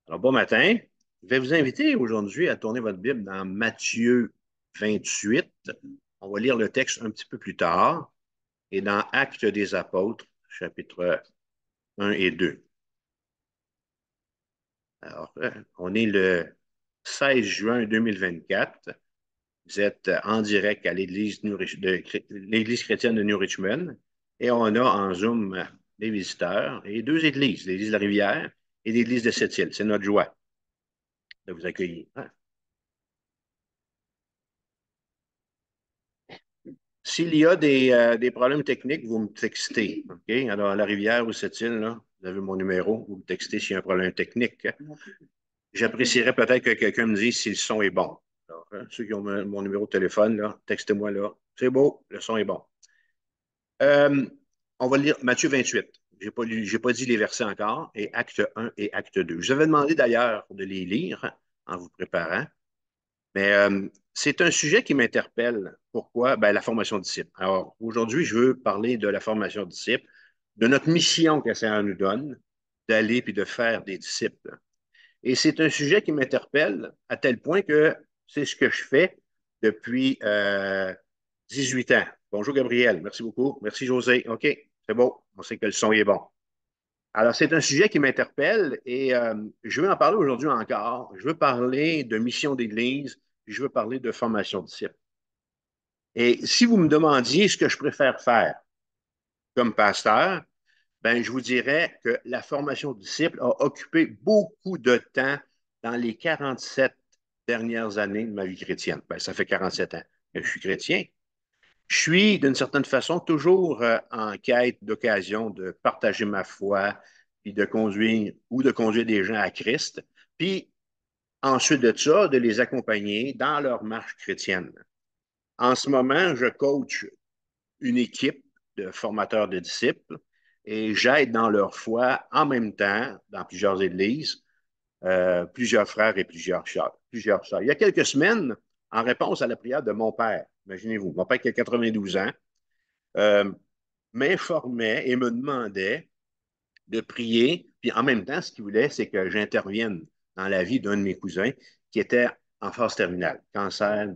Alors, bon matin. Je vais vous inviter aujourd'hui à tourner votre Bible dans Matthieu 28. On va lire le texte un petit peu plus tard et dans Actes des Apôtres, chapitre 1 et 2. Alors, on est le 16 juin 2024. Vous êtes en direct à l'Église chrétienne de New Richmond et on a en Zoom des visiteurs et deux églises, l'Église de la Rivière et l'Église de Sept-Îles. C'est notre joie de vous accueillir. S'il y a des problèmes techniques, vous me textez. OK? Alors, à la rivière ou cette île, là, vous avez mon numéro, vous me textez s'il y a un problème technique. J'apprécierais peut-être que quelqu'un me dise si le son est bon. Alors, ceux qui ont mon numéro de téléphone, là, textez-moi là. C'est beau, le son est bon. Euh, on va lire Matthieu 28. J'ai pas dit les versets encore, et acte 1 et acte 2. Je vous avais demandé d'ailleurs de les lire en vous préparant. Mais c'est un sujet qui m'interpelle. Pourquoi? Ben, la formation de disciples. Alors, aujourd'hui, je veux parler de la formation de disciples, de notre mission que ça nous donne, d'aller puis de faire des disciples. Et c'est un sujet qui m'interpelle à tel point que c'est ce que je fais depuis 18 ans. Bonjour Gabriel, merci beaucoup. Merci José. OK, c'est beau. On sait que le son est bon. Alors, c'est un sujet qui m'interpelle et je veux en parler aujourd'hui encore. Je veux parler de mission d'Église, je veux parler de formation de disciples. Et si vous me demandiez ce que je préfère faire comme pasteur, ben, je vous dirais que la formation de disciples a occupé beaucoup de temps dans les 47 dernières années de ma vie chrétienne. Ben, ça fait 47 ans que je suis chrétien. Je suis, d'une certaine façon, toujours en quête d'occasion de partager ma foi, puis de conduire des gens à Christ, puis ensuite de ça, de les accompagner dans leur marche chrétienne. En ce moment, je coach une équipe de formateurs de disciples et j'aide dans leur foi en même temps, dans plusieurs églises, plusieurs frères et plusieurs sœurs. Il y a quelques semaines, en réponse à la prière de mon père, imaginez-vous, mon père qui a 92 ans, euh, m'informait et me demandait de prier. Puis en même temps, ce qu'il voulait, c'est que j'intervienne dans la vie d'un de mes cousins qui était en phase terminale, cancer,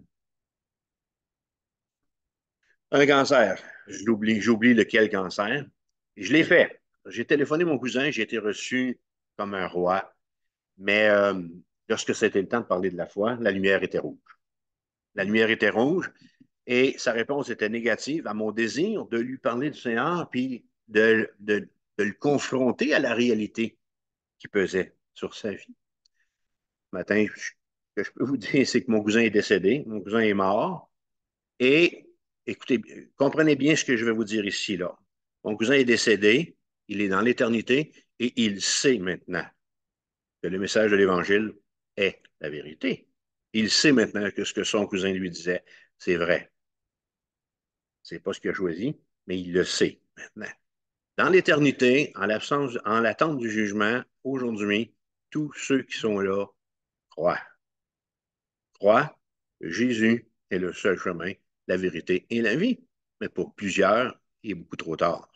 un cancer. J'oublie lequel cancer. Et je l'ai fait. J'ai téléphoné mon cousin, j'ai été reçu comme un roi. Mais lorsque c'était le temps de parler de la foi, la lumière était rouge. La lumière était rouge et sa réponse était négative à mon désir de lui parler du Seigneur puis de le confronter à la réalité qui pesait sur sa vie. Ce matin, ce que je peux vous dire, c'est que mon cousin est décédé, mon cousin est mort. Et écoutez, comprenez bien ce que je vais vous dire ici, là. Mon cousin est décédé, il est dans l'éternité et il sait maintenant que le message de l'Évangile est la vérité. Il sait maintenant que ce que son cousin lui disait, c'est vrai. C'est pas ce qu'il a choisi, mais il le sait maintenant. Dans l'éternité, en l'attente du jugement, aujourd'hui, tous ceux qui sont là croient. Croient que Jésus est le seul chemin, la vérité et la vie. Mais pour plusieurs, il est beaucoup trop tard.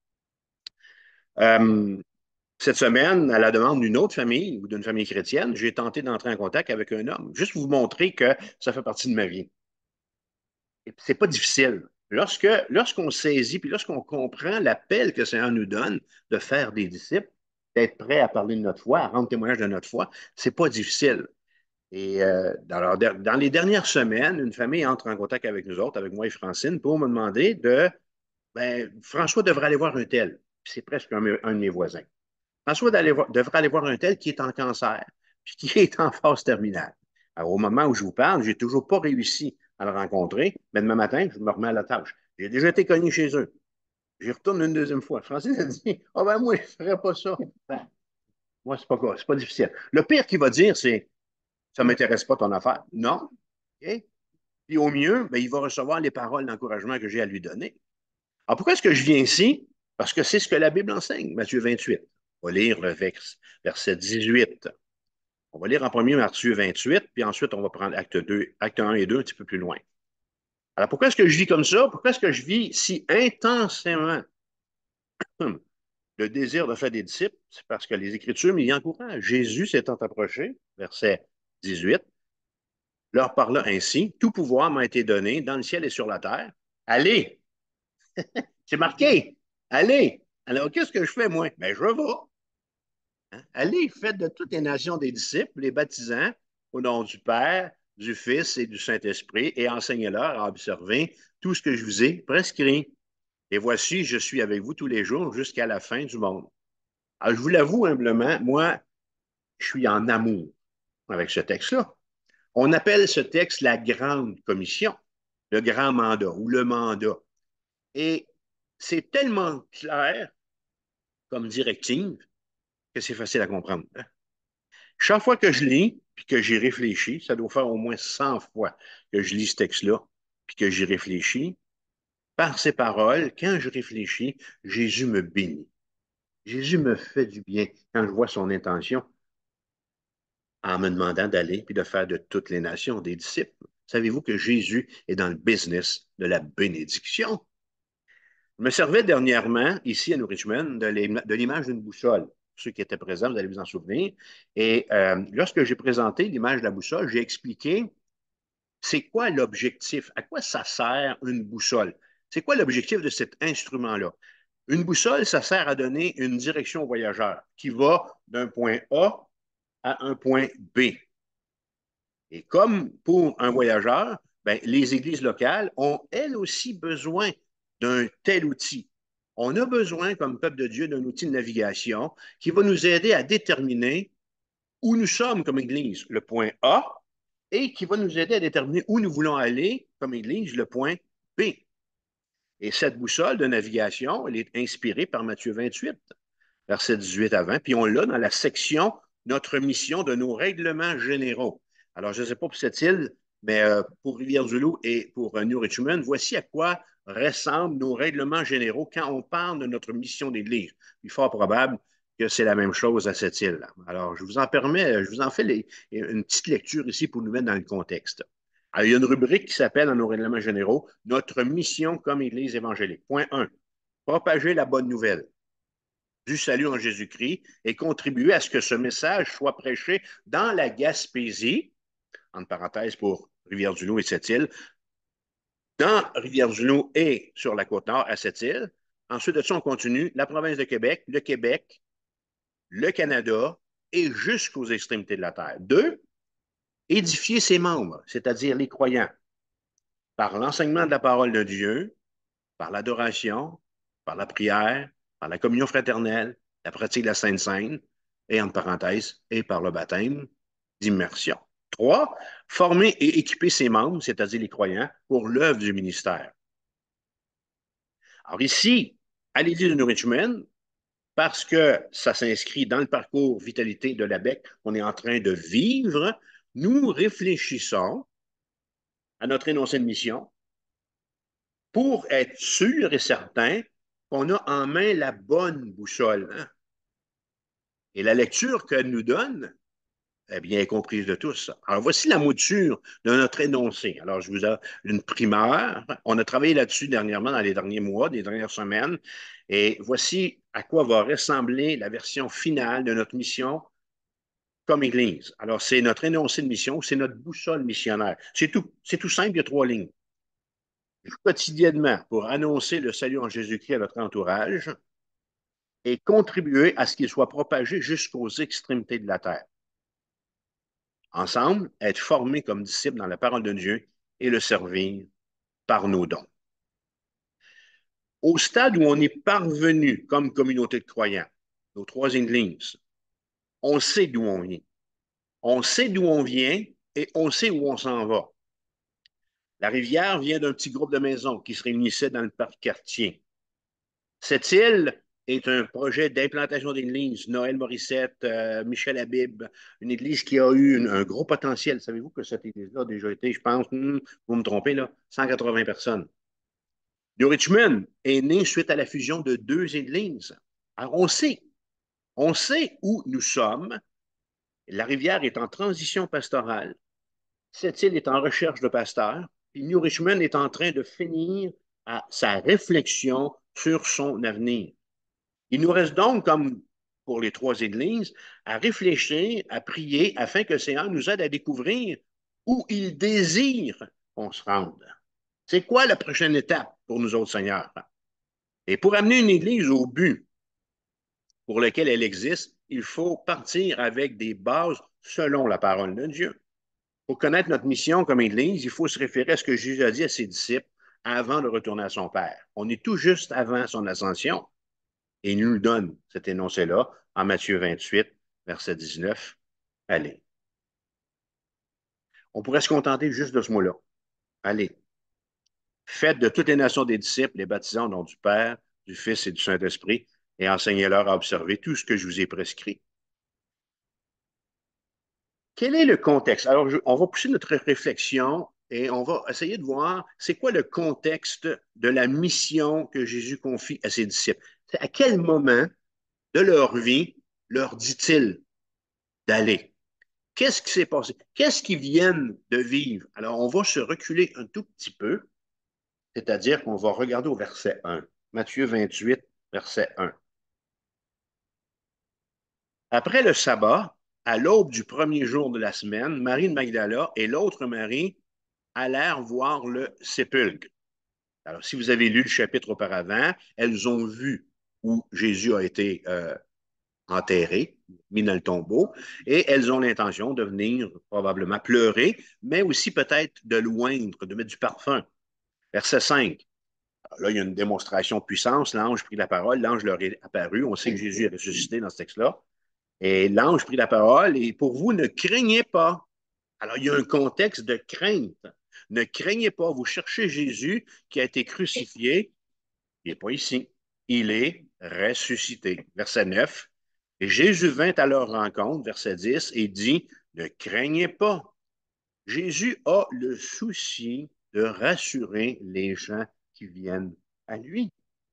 Euh, cette semaine, à la demande d'une autre famille ou d'une famille chrétienne, j'ai tenté d'entrer en contact avec un homme, juste pour vous montrer que ça fait partie de ma vie. Et c'est pas difficile. Lorsqu'on saisit, puis lorsqu'on comprend l'appel que le Seigneur nous donne de faire des disciples, d'être prêt à parler de notre foi, à rendre témoignage de notre foi, c'est pas difficile. Et dans les dernières semaines, une famille entre en contact avec nous autres, avec moi et Francine, pour me demander ben, François devrait aller voir un tel. Puis c'est presque un de mes voisins. François devrait aller voir un tel qui est en cancer, puis qui est en phase terminale. Alors, au moment où je vous parle, j'ai toujours pas réussi à le rencontrer, mais demain matin, je me remets à la tâche. J'ai déjà été cogné chez eux. J'y retourne une deuxième fois. Francis a dit, ah oh ben moi, je ne ferais pas ça. Ben, moi, c'est pas difficile. Le pire qu'il va dire, c'est, ça ne m'intéresse pas ton affaire. Non. OK? Puis au mieux, ben, il va recevoir les paroles d'encouragement que j'ai à lui donner. Alors pourquoi est-ce que je viens ici? Parce que c'est ce que la Bible enseigne, Matthieu 28. On va lire le verset 18. On va lire en premier Matthieu 28, puis ensuite on va prendre acte 1 et 2 un petit peu plus loin. Alors pourquoi est-ce que je vis comme ça? Pourquoi est-ce que je vis si intensément Le désir de faire des disciples, c'est parce que les Écritures m'y encouragent. Jésus s'étant approché, verset 18, leur parla ainsi, tout pouvoir m'a été donné dans le ciel et sur la terre. Allez, c'est marqué, allez. Alors, qu'est-ce que je fais, moi? Ben, je vais. Hein? Allez, faites de toutes les nations des disciples, les baptisant au nom du Père, du Fils et du Saint-Esprit, et enseignez-leur à observer tout ce que je vous ai prescrit. Et voici, je suis avec vous tous les jours jusqu'à la fin du monde. Alors, je vous l'avoue humblement, moi, je suis en amour avec ce texte-là. On appelle ce texte la grande commission, le grand mandat ou le mandat. Et c'est tellement clair comme directive que c'est facile à comprendre. Chaque fois que je lis, puis que j'y réfléchis, ça doit faire au moins 100 fois que je lis ce texte-là, puis que j'y réfléchis, par ces paroles, quand je réfléchis, Jésus me bénit. Jésus me fait du bien quand je vois son intention en me demandant d'aller puis de faire de toutes les nations des disciples. Savez-vous que Jésus est dans le business de la bénédiction? Je me servais dernièrement, ici à New Richmond, de l'image d'une boussole. Ceux qui étaient présents, vous allez vous en souvenir. Et lorsque j'ai présenté l'image de la boussole, j'ai expliqué c'est quoi l'objectif, à quoi ça sert une boussole. C'est quoi l'objectif de cet instrument-là? Une boussole, ça sert à donner une direction au voyageur qui va d'un point A à un point B. Et comme pour un voyageur, ben, les églises locales ont elles aussi besoin d'un tel outil. On a besoin, comme peuple de Dieu, d'un outil de navigation qui va nous aider à déterminer où nous sommes comme Église, le point A, et qui va nous aider à déterminer où nous voulons aller comme Église, le point B. Et cette boussole de navigation, elle est inspirée par Matthieu 28, verset 18 à 20, puis on l'a dans la section Notre mission de nos règlements généraux. Alors, je ne sais pas pour cette île, mais pour Rivière-du-Loup et pour New Richmond, voici à quoi ressemblent nos règlements généraux quand on parle de notre mission d'Église. Il est fort probable que c'est la même chose à cette île-là. Alors, je vous en permets, je vous en fais une petite lecture ici pour nous mettre dans le contexte. Alors, il y a une rubrique qui s'appelle dans nos règlements généraux Notre mission comme Église évangélique. Point 1. Propager la bonne nouvelle du salut en Jésus-Christ et contribuer à ce que ce message soit prêché dans la Gaspésie, entre parenthèses pour Rivière-du-Loup et Sept-Îles, dans Rivière-du-Loup et sur la Côte-Nord à Sept-Îles. Ensuite de ça, on continue la province de Québec, le Canada et jusqu'aux extrémités de la Terre. 2. Édifier ses membres, c'est-à-dire les croyants, par l'enseignement de la parole de Dieu, par l'adoration, par la prière, par la communion fraternelle, la pratique de la Sainte Seine, et entre parenthèses, et par le baptême d'immersion. 3. Former et équiper ses membres, c'est-à-dire les croyants, pour l'œuvre du ministère. Alors ici, à l'Église de New Richmond, parce que ça s'inscrit dans le parcours vitalité de l'ABEC qu'on est en train de vivre, nous réfléchissons à notre énoncé de mission pour être sûr et certain qu'on a en main la bonne boussole. Hein? Et la lecture qu'elle nous donne, eh bien, est comprise de tous. Alors, voici la mouture de notre énoncé. Alors, je vous ai une primeur. On a travaillé là-dessus dernièrement, dans les derniers mois, les dernières semaines. Et voici à quoi va ressembler la version finale de notre mission comme Église. Alors, c'est notre énoncé de mission, c'est notre boussole missionnaire. C'est tout simple, il y a 3 lignes. Quotidiennement, pour annoncer le salut en Jésus-Christ à notre entourage et contribuer à ce qu'il soit propagé jusqu'aux extrémités de la terre. Ensemble, être formés comme disciples dans la parole de Dieu et le servir par nos dons. Au stade où on est parvenu comme communauté de croyants, nos 3 églises, on sait d'où on vient. On sait d'où on vient et on sait où on s'en va. La rivière vient d'un petit groupe de maisons qui se réunissait dans le parc quartier. Cette île est un projet d'implantation d'église. Noël Morissette, Michel Habib, une église qui a eu un gros potentiel. Savez-vous que cette église-là a déjà été, je pense, vous me trompez, là, 180 personnes. New Richmond est né suite à la fusion de 2 églises. Alors, on sait où nous sommes. La rivière est en transition pastorale. Cette île est en recherche de pasteurs. Puis New Richmond est en train de finir sa réflexion sur son avenir. Il nous reste donc, comme pour les trois églises, à réfléchir, à prier, afin que le Seigneur nous aide à découvrir où il désire qu'on se rende. C'est quoi la prochaine étape pour nous autres, Seigneur? Et pour amener une église au but pour lequel elle existe, il faut partir avec des bases selon la parole de Dieu. Pour connaître notre mission comme Église, il faut se référer à ce que Jésus a dit à ses disciples avant de retourner à son Père. On est tout juste avant son ascension et il nous donne cet énoncé-là en Matthieu 28, verset 19. Allez. On pourrait se contenter juste de ce mot-là. Allez. Faites de toutes les nations des disciples, les baptisants au nom du Père, du Fils et du Saint-Esprit, et enseignez-leur à observer tout ce que je vous ai prescrit. Quel est le contexte? Alors, on va pousser notre réflexion et on va essayer de voir c'est quoi le contexte de la mission que Jésus confie à ses disciples. À quel moment de leur vie leur dit-il d'aller? Qu'est-ce qui s'est passé? Qu'est-ce qu'ils viennent de vivre? Alors, on va se reculer un tout petit peu, c'est-à-dire qu'on va regarder au verset 1. Matthieu 28, verset 1. Après le sabbat, à l'aube du premier jour de la semaine, Marie de Magdala et l'autre Marie allèrent voir le sépulcre. Alors, si vous avez lu le chapitre auparavant, elles ont vu où Jésus a été enterré, mis dans le tombeau, et elles ont l'intention de venir probablement pleurer, mais aussi peut-être de l'oindre, de mettre du parfum. Verset 5. Alors là, il y a une démonstration de puissance. L'ange prit la parole, l'ange leur est apparu. On sait que Jésus est ressuscité dans ce texte-là. Et l'ange prit la parole, et pour vous, ne craignez pas. Alors, il y a un contexte de crainte. Ne craignez pas, vous cherchez Jésus qui a été crucifié. Il n'est pas ici. Il est ressuscité. Verset 9. Et Jésus vint à leur rencontre, verset 10, et dit, ne craignez pas. Jésus a le souci de rassurer les gens qui viennent à lui.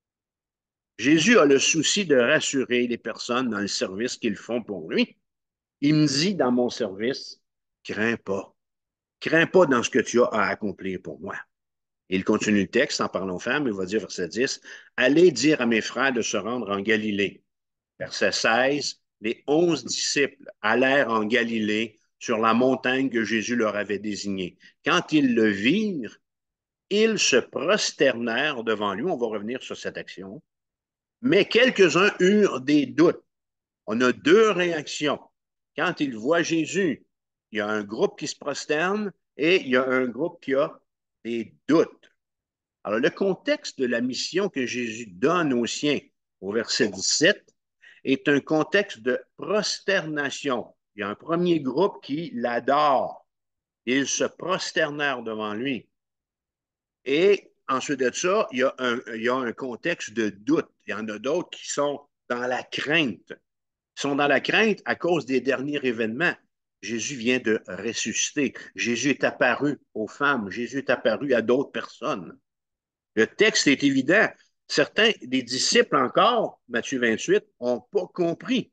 Jésus a le souci de rassurer les personnes dans le service qu'ils font pour lui. Il me dit dans mon service, crains pas. Crains pas dans ce que tu as à accomplir pour moi. Il continue le texte en parlant aux femmes, il va dire, verset 10, allez dire à mes frères de se rendre en Galilée. Verset 16, les 11 disciples allèrent en Galilée sur la montagne que Jésus leur avait désignée. Quand ils le virent, ils se prosternèrent devant lui. On va revenir sur cette action. Mais quelques-uns eurent des doutes. On a deux réactions. Quand ils voient Jésus, il y a un groupe qui se prosterne et il y a un groupe qui a des doutes. Alors, le contexte de la mission que Jésus donne aux siens au verset 17 est un contexte de prosternation. Il y a un premier groupe qui l'adore. Ils se prosternèrent devant lui. Et ensuite de ça, il y a un contexte de doute. Il y en a d'autres qui sont dans la crainte. Ils sont dans la crainte à cause des derniers événements. Jésus vient de ressusciter. Jésus est apparu aux femmes. Jésus est apparu à d'autres personnes. Le texte est évident. Certains des disciples encore, Matthieu 28, n'ont pas compris.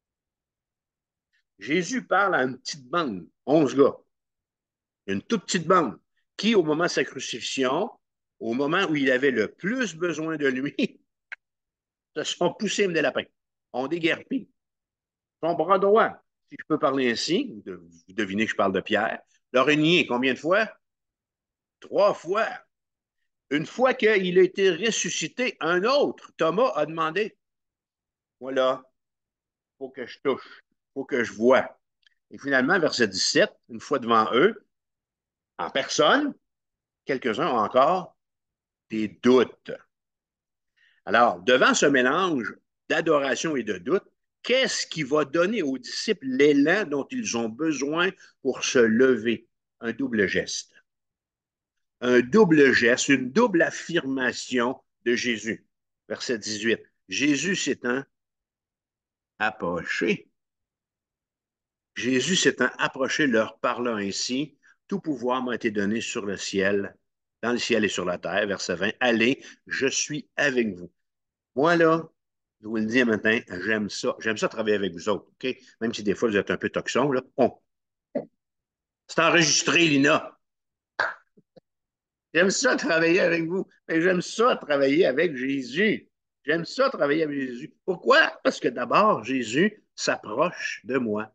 Jésus parle à une petite bande, 11 gars, une toute petite bande, qui, au moment de sa crucifixion, au moment où il avait le plus besoin de lui, se sont poussés comme des lapins, ont déguerpi. Son bras droit, si je peux parler ainsi, vous devinez que je parle de Pierre, leur a nié combien de fois? 3 fois. Une fois qu'il a été ressuscité, un autre, Thomas, a demandé, voilà, il faut que je touche, il faut que je vois. Et finalement, verset 17, une fois devant eux, en personne, quelques-uns ont encore des doutes. Alors, devant ce mélange d'adoration et de doute, qu'est-ce qui va donner aux disciples l'élan dont ils ont besoin pour se lever? Un double geste. Un double geste, une double affirmation de Jésus. Verset 18. Jésus s'étant approché. Jésus s'étant approché leur parlant ainsi, tout pouvoir m'a été donné sur le ciel, dans le ciel et sur la terre. Verset 20. Allez, je suis avec vous. Moi, là, je vous le dis maintenant, j'aime ça. J'aime ça travailler avec vous autres, OK? Même si des fois vous êtes un peu toxon, là. Oh, c'est enregistré, Lina. J'aime ça travailler avec vous, mais j'aime ça travailler avec Jésus. J'aime ça travailler avec Jésus. Pourquoi? Parce que d'abord, Jésus s'approche de moi.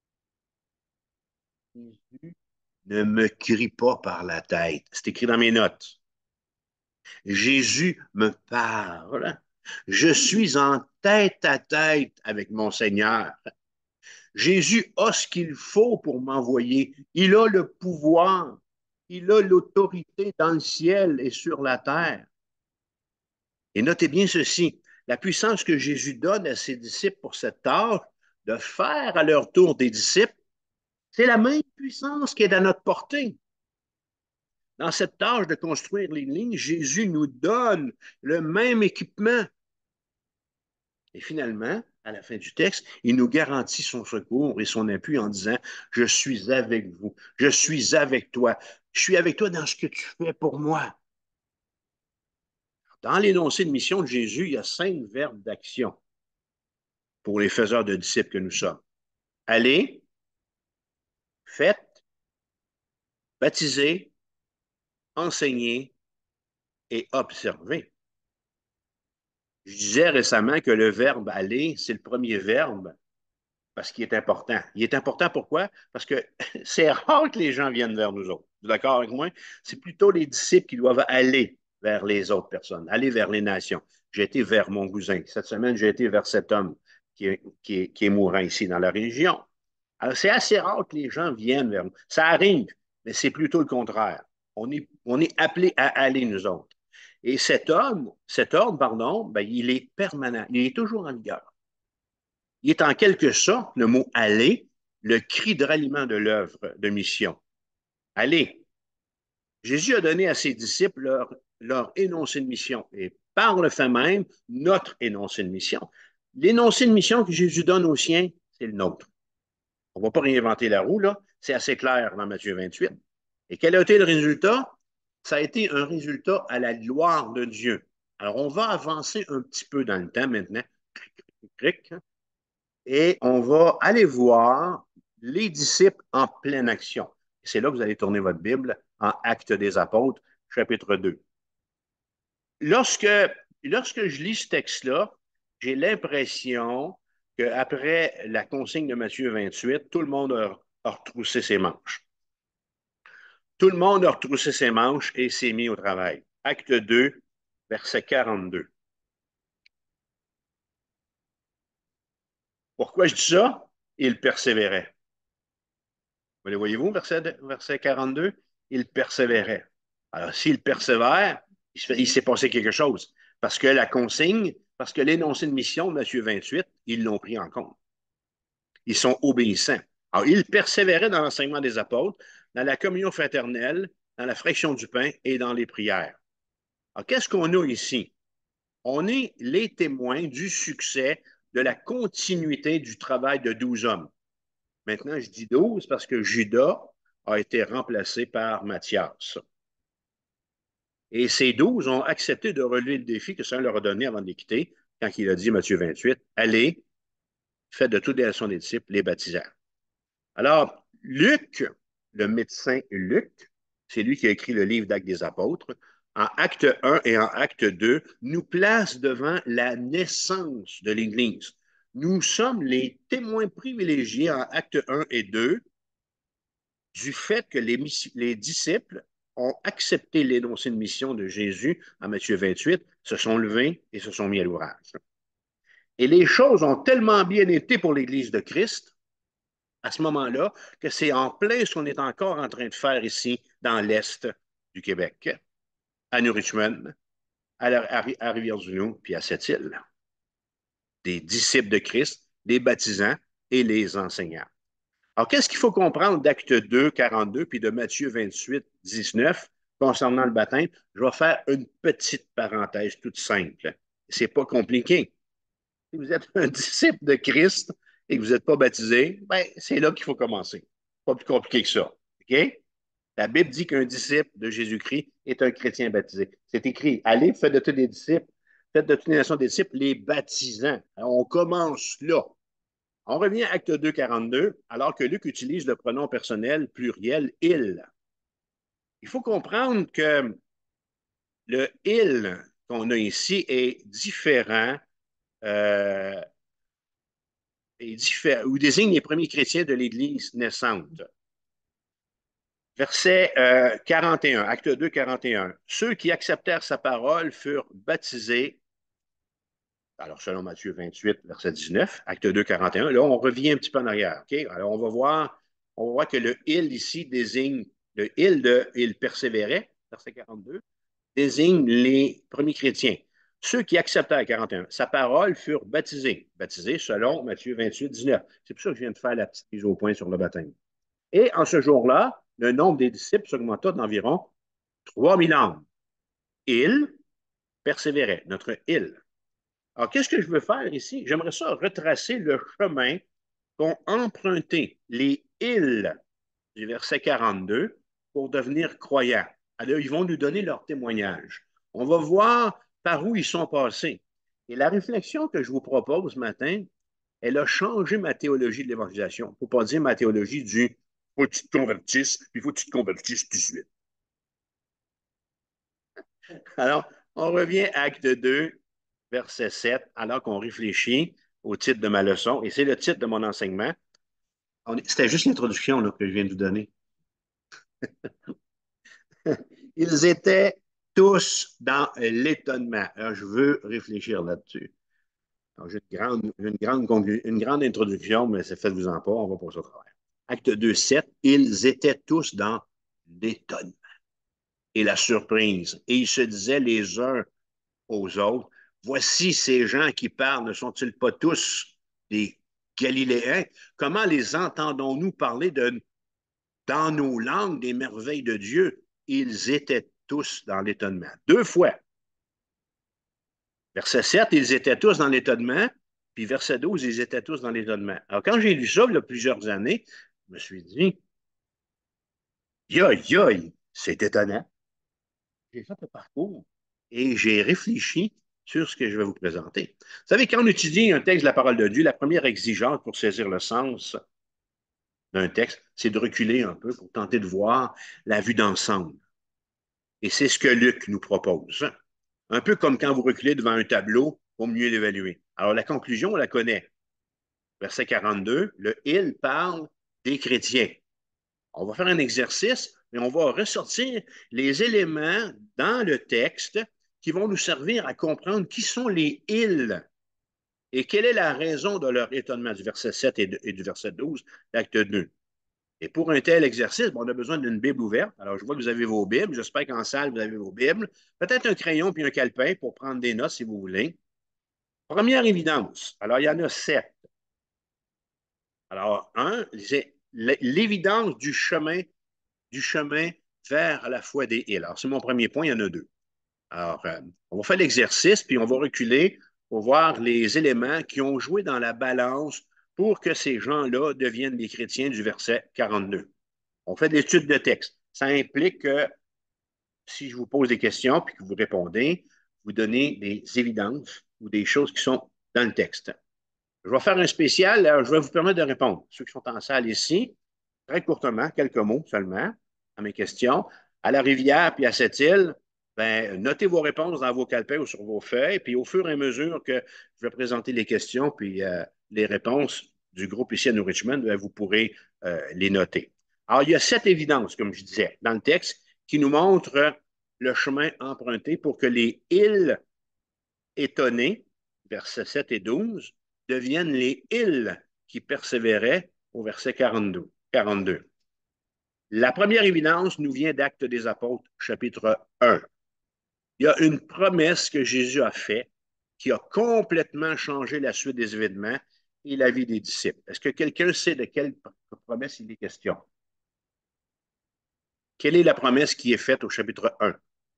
Jésus ne me crie pas par la tête. C'est écrit dans mes notes. Jésus me parle. Je suis en tête à tête avec mon Seigneur. Jésus a ce qu'il faut pour m'envoyer. Il a le pouvoir. Il a l'autorité dans le ciel et sur la terre. Et notez bien ceci, la puissance que Jésus donne à ses disciples pour cette tâche, de faire à leur tour des disciples, c'est la même puissance qui est à notre portée. Dans cette tâche de construire les lignes, Jésus nous donne le même équipement. Et finalement, à la fin du texte, il nous garantit son secours et son appui en disant, je suis avec vous, je suis avec toi, je suis avec toi dans ce que tu fais pour moi. Dans l'énoncé de mission de Jésus, il y a 5 verbes d'action pour les faiseurs de disciples que nous sommes. Allez, faites, baptisez, enseigner et observer. Je disais récemment que le verbe aller, c'est le premier verbe parce qu'il est important. Il est important pourquoi? Parce que c'est rare que les gens viennent vers nous autres. Vous êtes d'accord avec moi? C'est plutôt les disciples qui doivent aller vers les autres personnes, aller vers les nations. J'ai été vers mon cousin. Cette semaine, j'ai été vers cet homme qui est mourant ici dans la région. Alors, c'est assez rare que les gens viennent vers nous. Ça arrive, mais c'est plutôt le contraire. On est appelé à aller, nous autres. Et cet ordre, pardon, ben, il est permanent. Il est toujours en vigueur. Il est en quelque sorte, le mot aller, le cri de ralliement de l'œuvre de mission. Allez. Jésus a donné à ses disciples leur énoncé de mission et par le fait même, notre énoncé de mission. L'énoncé de mission que Jésus donne aux siens, c'est le nôtre. On ne va pas réinventer la roue, là. C'est assez clair dans Matthieu 28. Et quel a été le résultat? Ça a été un résultat à la gloire de Dieu. Alors, on va avancer un petit peu dans le temps maintenant. Et on va aller voir les disciples en pleine action. C'est là que vous allez tourner votre Bible en Actes des Apôtres, chapitre 2. Lorsque, lorsque je lis ce texte-là, j'ai l'impression qu'après la consigne de Matthieu 28, tout le monde a retroussé ses manches. Tout le monde a retroussé ses manches et s'est mis au travail. Acte 2, verset 42. Pourquoi je dis ça? Il persévérait. Vous le voyez-vous, verset 42? Il persévérait. Alors, s'il persévère, il s'est passé quelque chose. Parce que la consigne, parce que l'énoncé de mission de Matthieu 28, ils l'ont pris en compte. Ils sont obéissants. Alors, il persévérait dans l'enseignement des apôtres, dans la communion fraternelle, dans la fraction du pain et dans les prières. Alors, qu'est-ce qu'on a ici? On est les témoins du succès, de la continuité du travail de 12 hommes. Maintenant, je dis 12 parce que Judas a été remplacé par Matthias. Et ces 12 ont accepté de relever le défi que Saint leur a donné avant de les quitter, quand il a dit, Matthieu 28, allez, faites de toutes les nations des disciples les baptisants. Alors, Luc, le médecin Luc, c'est lui qui a écrit le livre d'Actes des Apôtres, en acte 1 et en acte 2, nous place devant la naissance de l'Église. Nous sommes les témoins privilégiés en acte 1 et 2 du fait que les disciples ont accepté l'énoncé de mission de Jésus en Matthieu 28, se sont levés et se sont mis à l'ouvrage. Et les choses ont tellement bien été pour l'Église de Christ à ce moment-là que c'est en plein ce qu'on est encore en train de faire ici dans l'Est du Québec, à New Richmond, à Rivière-du-Loup, puis à Sept-Îles. Des disciples de Christ, des baptisants et les enseignants. Alors, qu'est-ce qu'il faut comprendre d'Acte 2, 42, puis de Matthieu 28, 19, concernant le baptême? Je vais faire une petite parenthèse toute simple. C'est pas compliqué. Si vous êtes un disciple de Christ et que vous n'êtes pas baptisé, ben, c'est là qu'il faut commencer. Pas plus compliqué que ça. OK? La Bible dit qu'un disciple de Jésus-Christ est un chrétien baptisé. C'est écrit, allez, faites de tous les disciples, faites de toutes les nations des disciples les baptisants. Alors, on commence là. On revient à Acte 2, 42, alors que Luc utilise le pronom personnel pluriel il. Il faut comprendre que le il qu'on a ici est différent, euh, ou désigne les premiers chrétiens de l'Église naissante. Verset 41, acte 2, 41. Ceux qui acceptèrent sa parole furent baptisés. Alors, selon Matthieu 28, verset 19, acte 2, 41. Là, on revient un petit peu en arrière. OK? Alors, on va voir que le il ici désigne, le il de il persévérait, verset 42, désigne les premiers chrétiens. Ceux qui acceptèrent, 41, sa parole furent baptisés. Baptisés selon Matthieu 28, 19. C'est pour ça que je viens de faire la petite mise au point sur le baptême. Et en ce jour-là, le nombre des disciples s'augmenta d'environ 3000 âmes. Il persévérait, notre il. Alors, qu'est-ce que je veux faire ici? J'aimerais ça retracer le chemin qu'ont emprunté les îles du verset 42 pour devenir croyants. Alors, ils vont nous donner leur témoignage. On va voir par où ils sont passés. Et la réflexion que je vous propose ce matin, elle a changé ma théologie de l'évangélisation. Il ne faut pas dire ma théologie du faut que tu te convertisses, puis il faut que tu te convertisses tout de suite. Alors, on revient à Acte 2, verset 7, alors qu'on réfléchit au titre de ma leçon, et c'est le titre de mon enseignement. C'était juste l'introduction là, que je viens de vous donner. Ils étaient tous dans l'étonnement. Alors, je veux réfléchir là-dessus. J'ai une grande introduction, mais ça fait vous en pas, on va passer au travers. Acte 2, 7, ils étaient tous dans l'étonnement et la surprise. Et ils se disaient les uns aux autres, voici ces gens qui parlent, ne sont-ils pas tous des Galiléens? Comment les entendons-nous parler dans nos langues des merveilles de Dieu? Ils étaient tous dans l'étonnement. Deux fois. Verset 7, ils étaient tous dans l'étonnement. Puis verset 12, ils étaient tous dans l'étonnement. Alors, quand j'ai lu ça, il y a plusieurs années, je me suis dit, yoï, yoï, c'est étonnant. J'ai fait le parcours et j'ai réfléchi sur ce que je vais vous présenter. Vous savez, quand on étudie un texte de la parole de Dieu, la première exigence pour saisir le sens d'un texte, c'est de reculer un peu pour tenter de voir la vue d'ensemble. Et c'est ce que Luc nous propose. Un peu comme quand vous reculez devant un tableau pour mieux l'évaluer. Alors, la conclusion, on la connaît. Verset 42, le il parle des chrétiens. On va faire un exercice, mais on va ressortir les éléments dans le texte qui vont nous servir à comprendre qui sont les ils et quelle est la raison de leur étonnement du verset 7 et du verset 12, l'acte 2. Et pour un tel exercice, on a besoin d'une Bible ouverte. Alors, je vois que vous avez vos Bibles. J'espère qu'en salle, vous avez vos Bibles. Peut-être un crayon puis un calepin pour prendre des notes si vous voulez. Première évidence. Alors, il y en a 7. Alors, un, c'est l'évidence du chemin vers la foi des îles. Alors, c'est mon premier point, il y en a deux. Alors, on va faire l'exercice, puis on va reculer pour voir les éléments qui ont joué dans la balance pour que ces gens-là deviennent des chrétiens du verset 42. On fait de l'étude de texte. Ça implique que si je vous pose des questions puis que vous répondez, vous donnez des évidences ou des choses qui sont dans le texte. Je vais faire un spécial. Je vais vous permettre de répondre. Ceux qui sont en salle ici, très courtement, quelques mots seulement à mes questions. À la rivière puis à cette île, ben, notez vos réponses dans vos calepins ou sur vos feuilles, puis au fur et à mesure que je vais présenter les questions puis les réponses du groupe ici à New Richmond, ben, vous pourrez les noter. Alors, il y a 7 évidences, comme je disais, dans le texte, qui nous montrent le chemin emprunté pour que les îles étonnées, versets 7 et 12, deviennent les îles qui persévéraient au verset 42. 42. La première évidence nous vient d'Actes des Apôtres, chapitre 1. Il y a une promesse que Jésus a faite qui a complètement changé la suite des événements et la vie des disciples. Est-ce que quelqu'un sait de quelle promesse il est question? Quelle est la promesse qui est faite au chapitre 1?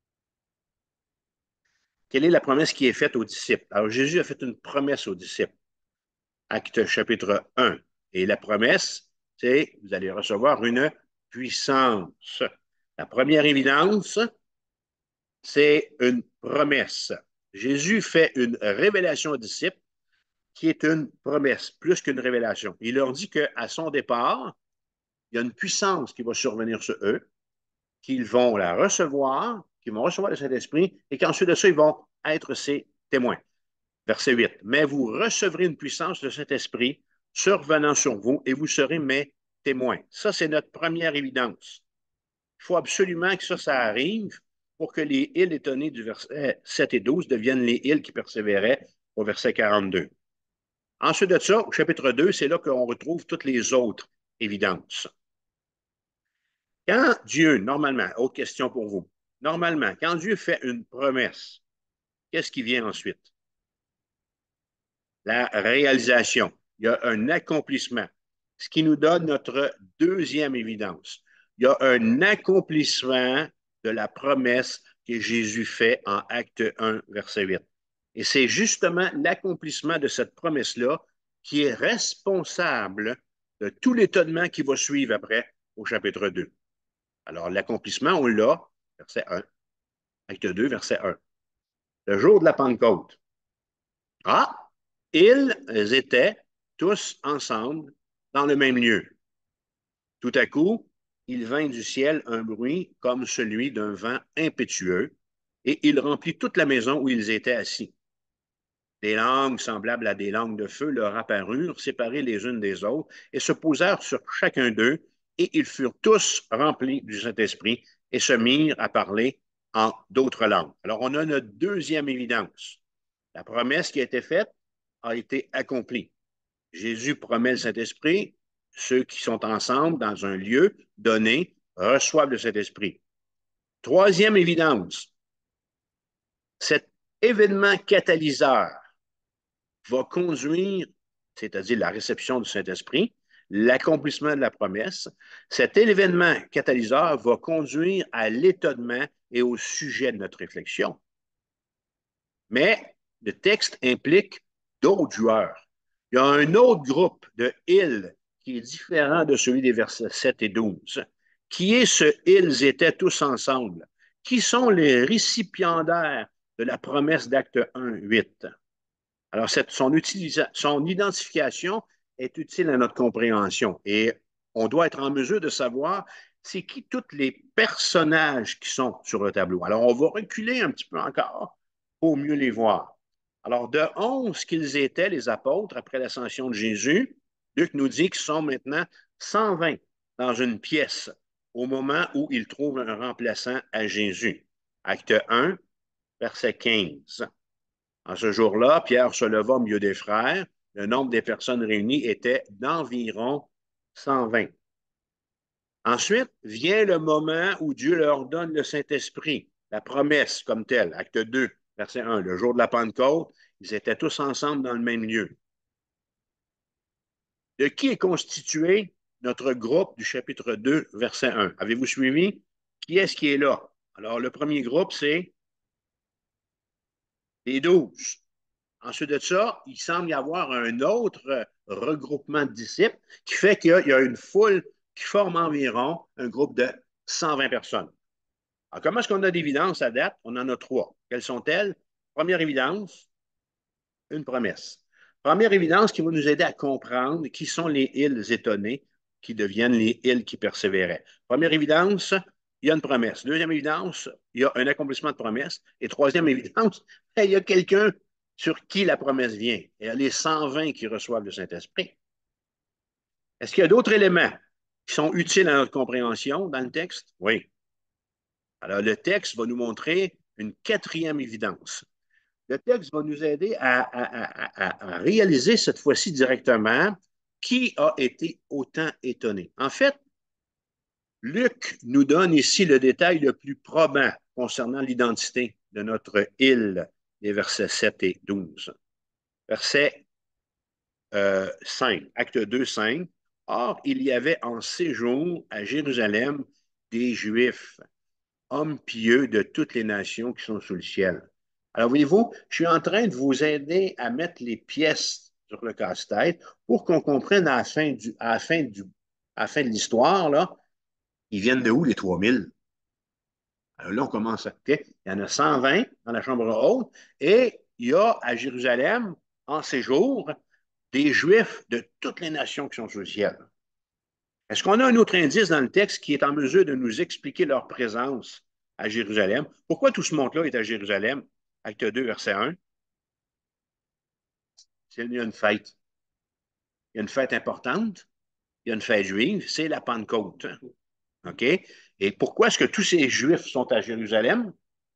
Quelle est la promesse qui est faite aux disciples? Alors, Jésus a fait une promesse aux disciples. Acte chapitre 1. Et la promesse, c'est vous allez recevoir une puissance. La première évidence, c'est une promesse. Jésus fait une révélation aux disciples qui est une promesse, plus qu'une révélation. Il leur dit qu'à son départ, il y a une puissance qui va survenir sur eux, qu'ils vont la recevoir, qu'ils vont recevoir le Saint-Esprit, et qu'ensuite de ça, ils vont être ses témoins. Verset 8. Mais vous recevrez une puissance de cet esprit survenant sur vous et vous serez mes témoins. Ça, c'est notre première évidence. Il faut absolument que ça arrive pour que les îles étonnées du verset 7 et 12 deviennent les îles qui persévéraient au verset 42. Ensuite de ça, au chapitre 2, c'est là qu'on retrouve toutes les autres évidences. Quand Dieu, normalement, autre question pour vous, normalement, quand Dieu fait une promesse, qu'est-ce qui vient ensuite? La réalisation. Il y a un accomplissement, ce qui nous donne notre deuxième évidence. Il y a un accomplissement de la promesse que Jésus fait en Acte 1, verset 8. Et c'est justement l'accomplissement de cette promesse-là qui est responsable de tout l'étonnement qui va suivre après au chapitre 2. Alors, l'accomplissement, on l'a, verset 1, Acte 2, verset 1. Le jour de la Pentecôte. Ah, ils étaient tous ensemble dans le même lieu. Tout à coup, il vint du ciel un bruit comme celui d'un vent impétueux, et il remplit toute la maison où ils étaient assis. Des langues semblables à des langues de feu leur apparurent, séparées les unes des autres, et se posèrent sur chacun d'eux, et ils furent tous remplis du Saint-Esprit et se mirent à parler en d'autres langues. Alors, on a notre deuxième évidence. La promesse qui a été faite a été accomplie. Jésus promet le Saint-Esprit. Ceux qui sont ensemble dans un lieu donné reçoivent le Saint-Esprit. Troisième évidence, cet événement catalyseur va conduire, c'est-à-dire la réception du Saint-Esprit, l'accomplissement de la promesse. Cet événement catalyseur va conduire à l'étonnement et au sujet de notre réflexion. Mais le texte implique d'autres joueurs. Il y a un autre groupe de îles qui est différent de celui des versets 7 et 12. Qui est ce ils étaient tous ensemble? Qui sont les récipiendaires de la promesse d'Acte 1, 8? Alors, son identification est utile à notre compréhension et on doit être en mesure de savoir c'est qui tous les personnages qui sont sur le tableau. Alors, on va reculer un petit peu encore pour mieux les voir. Alors, de 11 qu'ils étaient, les apôtres, après l'ascension de Jésus, Luc nous dit qu'ils sont maintenant 120 dans une pièce au moment où ils trouvent un remplaçant à Jésus. Acte 1, verset 15. En ce jour-là, Pierre se leva au milieu des frères. Le nombre des personnes réunies était d'environ 120. Ensuite vient le moment où Dieu leur donne le Saint-Esprit, la promesse comme telle. Acte 2, verset 1. Le jour de la Pentecôte, ils étaient tous ensemble dans le même lieu. De qui est constitué notre groupe du chapitre 2, verset 1? Avez-vous suivi? Qui est-ce qui est là? Alors, le premier groupe, c'est les 12. Ensuite de ça, il semble y avoir un autre regroupement de disciples qui fait qu'il y a une foule qui forme environ un groupe de 120 personnes. Alors, comment est-ce qu'on a d'évidence à date? On en a trois. Quelles sont-elles? Première évidence, une promesse. Première évidence qui va nous aider à comprendre qui sont les îles étonnées qui deviennent les îles qui persévéraient. Première évidence, il y a une promesse. Deuxième évidence, il y a un accomplissement de promesse. Et troisième évidence, il y a quelqu'un sur qui la promesse vient. Il y a les 120 qui reçoivent le Saint-Esprit. Est-ce qu'il y a d'autres éléments qui sont utiles à notre compréhension dans le texte? Oui. Alors, le texte va nous montrer une quatrième évidence. Le texte va nous aider à réaliser cette fois-ci directement qui a été autant étonné. En fait, Luc nous donne ici le détail le plus probant concernant l'identité de notre île, les versets 7 et 12. Verset 5, acte 2, 5. Or, il y avait en séjour à Jérusalem des Juifs, hommes pieux de toutes les nations qui sont sous le ciel. Alors, voyez-vous, je suis en train de vous aider à mettre les pièces sur le casse-tête pour qu'on comprenne à la fin de l'histoire, là, ils viennent de où les 3000? Alors là, on commence à... Okay, il y en a 120 dans la chambre haute et il y a à Jérusalem, en séjour, des Juifs de toutes les nations qui sont sous le ciel. Est-ce qu'on a un autre indice dans le texte qui est en mesure de nous expliquer leur présence à Jérusalem? Pourquoi tout ce monde-là est à Jérusalem? Acte 2, verset 1, il y a une fête. Il y a une fête importante, il y a une fête juive, c'est la Pentecôte. OK? Et pourquoi est-ce que tous ces Juifs sont à Jérusalem?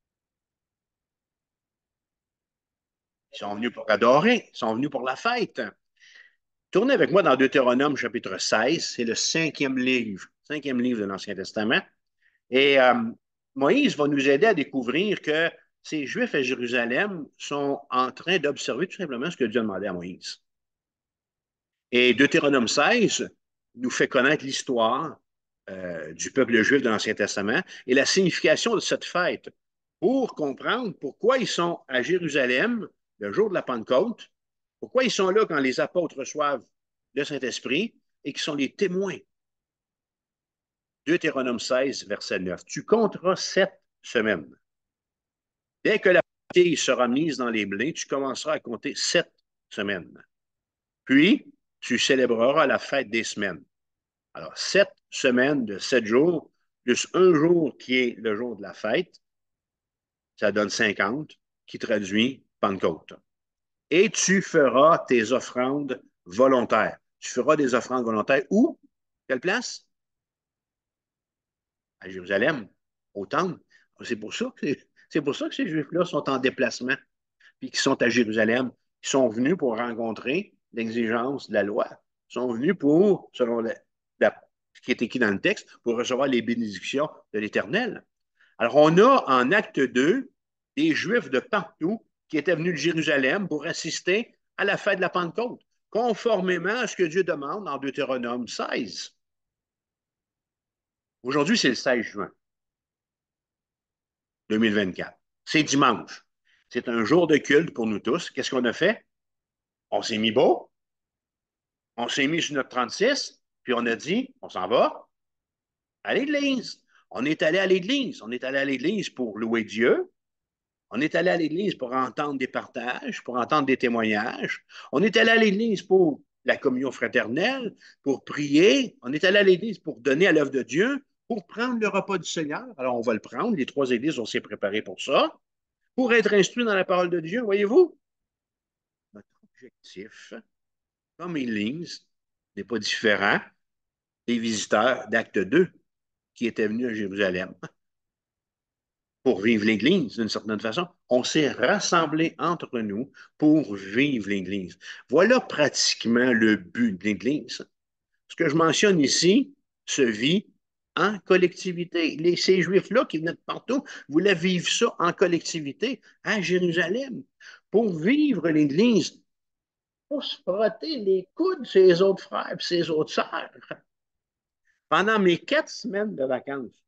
Ils sont venus pour adorer, ils sont venus pour la fête. Tournez avec moi dans Deutéronome chapitre 16, c'est le cinquième livre de l'Ancien Testament. Et Moïse va nous aider à découvrir que ces Juifs à Jérusalem sont en train d'observer tout simplement ce que Dieu a demandé à Moïse. Et Deutéronome 16 nous fait connaître l'histoire du peuple juif de l'Ancien Testament et la signification de cette fête pour comprendre pourquoi ils sont à Jérusalem le jour de la Pentecôte, pourquoi ils sont là quand les apôtres reçoivent le Saint-Esprit et qui sont les témoins. Deutéronome 16, verset 9. Tu compteras 7 semaines. Dès que la partie sera mise dans les blés, tu commenceras à compter 7 semaines. Puis, tu célébreras la fête des semaines. Alors, 7 semaines de 7 jours, plus un jour qui est le jour de la fête, ça donne 50, qui traduit Pentecôte. Et tu feras tes offrandes volontaires. Tu feras des offrandes volontaires où? Quelle place? À Jérusalem, au temple. C'est pour ça que ces Juifs-là sont en déplacement, puis qui sont à Jérusalem. Ils sont venus pour rencontrer l'exigence de la loi. Ils sont venus pour, selon ce qui est écrit dans le texte, pour recevoir les bénédictions de l'Éternel. Alors, on a en acte 2 des Juifs de partout qui étaient venus de Jérusalem pour assister à la fête de la Pentecôte, conformément à ce que Dieu demande en Deutéronome 16. Aujourd'hui, c'est le 16 juin 2024. C'est dimanche. C'est un jour de culte pour nous tous. Qu'est-ce qu'on a fait? On s'est mis beau, on s'est mis sur notre 36, puis on a dit, on s'en va à l'église. On est allé à l'église. On est allé à l'église pour louer Dieu. On est allé à l'église pour entendre des partages, pour entendre des témoignages. On est allé à l'église pour la communion fraternelle, pour prier. On est allé à l'église pour donner à l'œuvre de Dieu, pour prendre le repas du Seigneur. Alors, on va le prendre. Les 3 églises, on s'est préparé pour ça, pour être instruits dans la parole de Dieu. Voyez-vous, notre objectif, comme Église, n'est pas différent des visiteurs d'Acte 2 qui étaient venus à Jérusalem pour vivre l'Église d'une certaine façon. On s'est rassemblés entre nous pour vivre l'Église. Voilà pratiquement le but de l'Église. Ce que je mentionne ici se vit en collectivité. Ces Juifs-là qui venaient de partout voulaient vivre ça en collectivité à Jérusalem pour vivre l'Église, pour se frotter les coudes ses autres frères et ses autres sœurs. Pendant mes 4 semaines de vacances,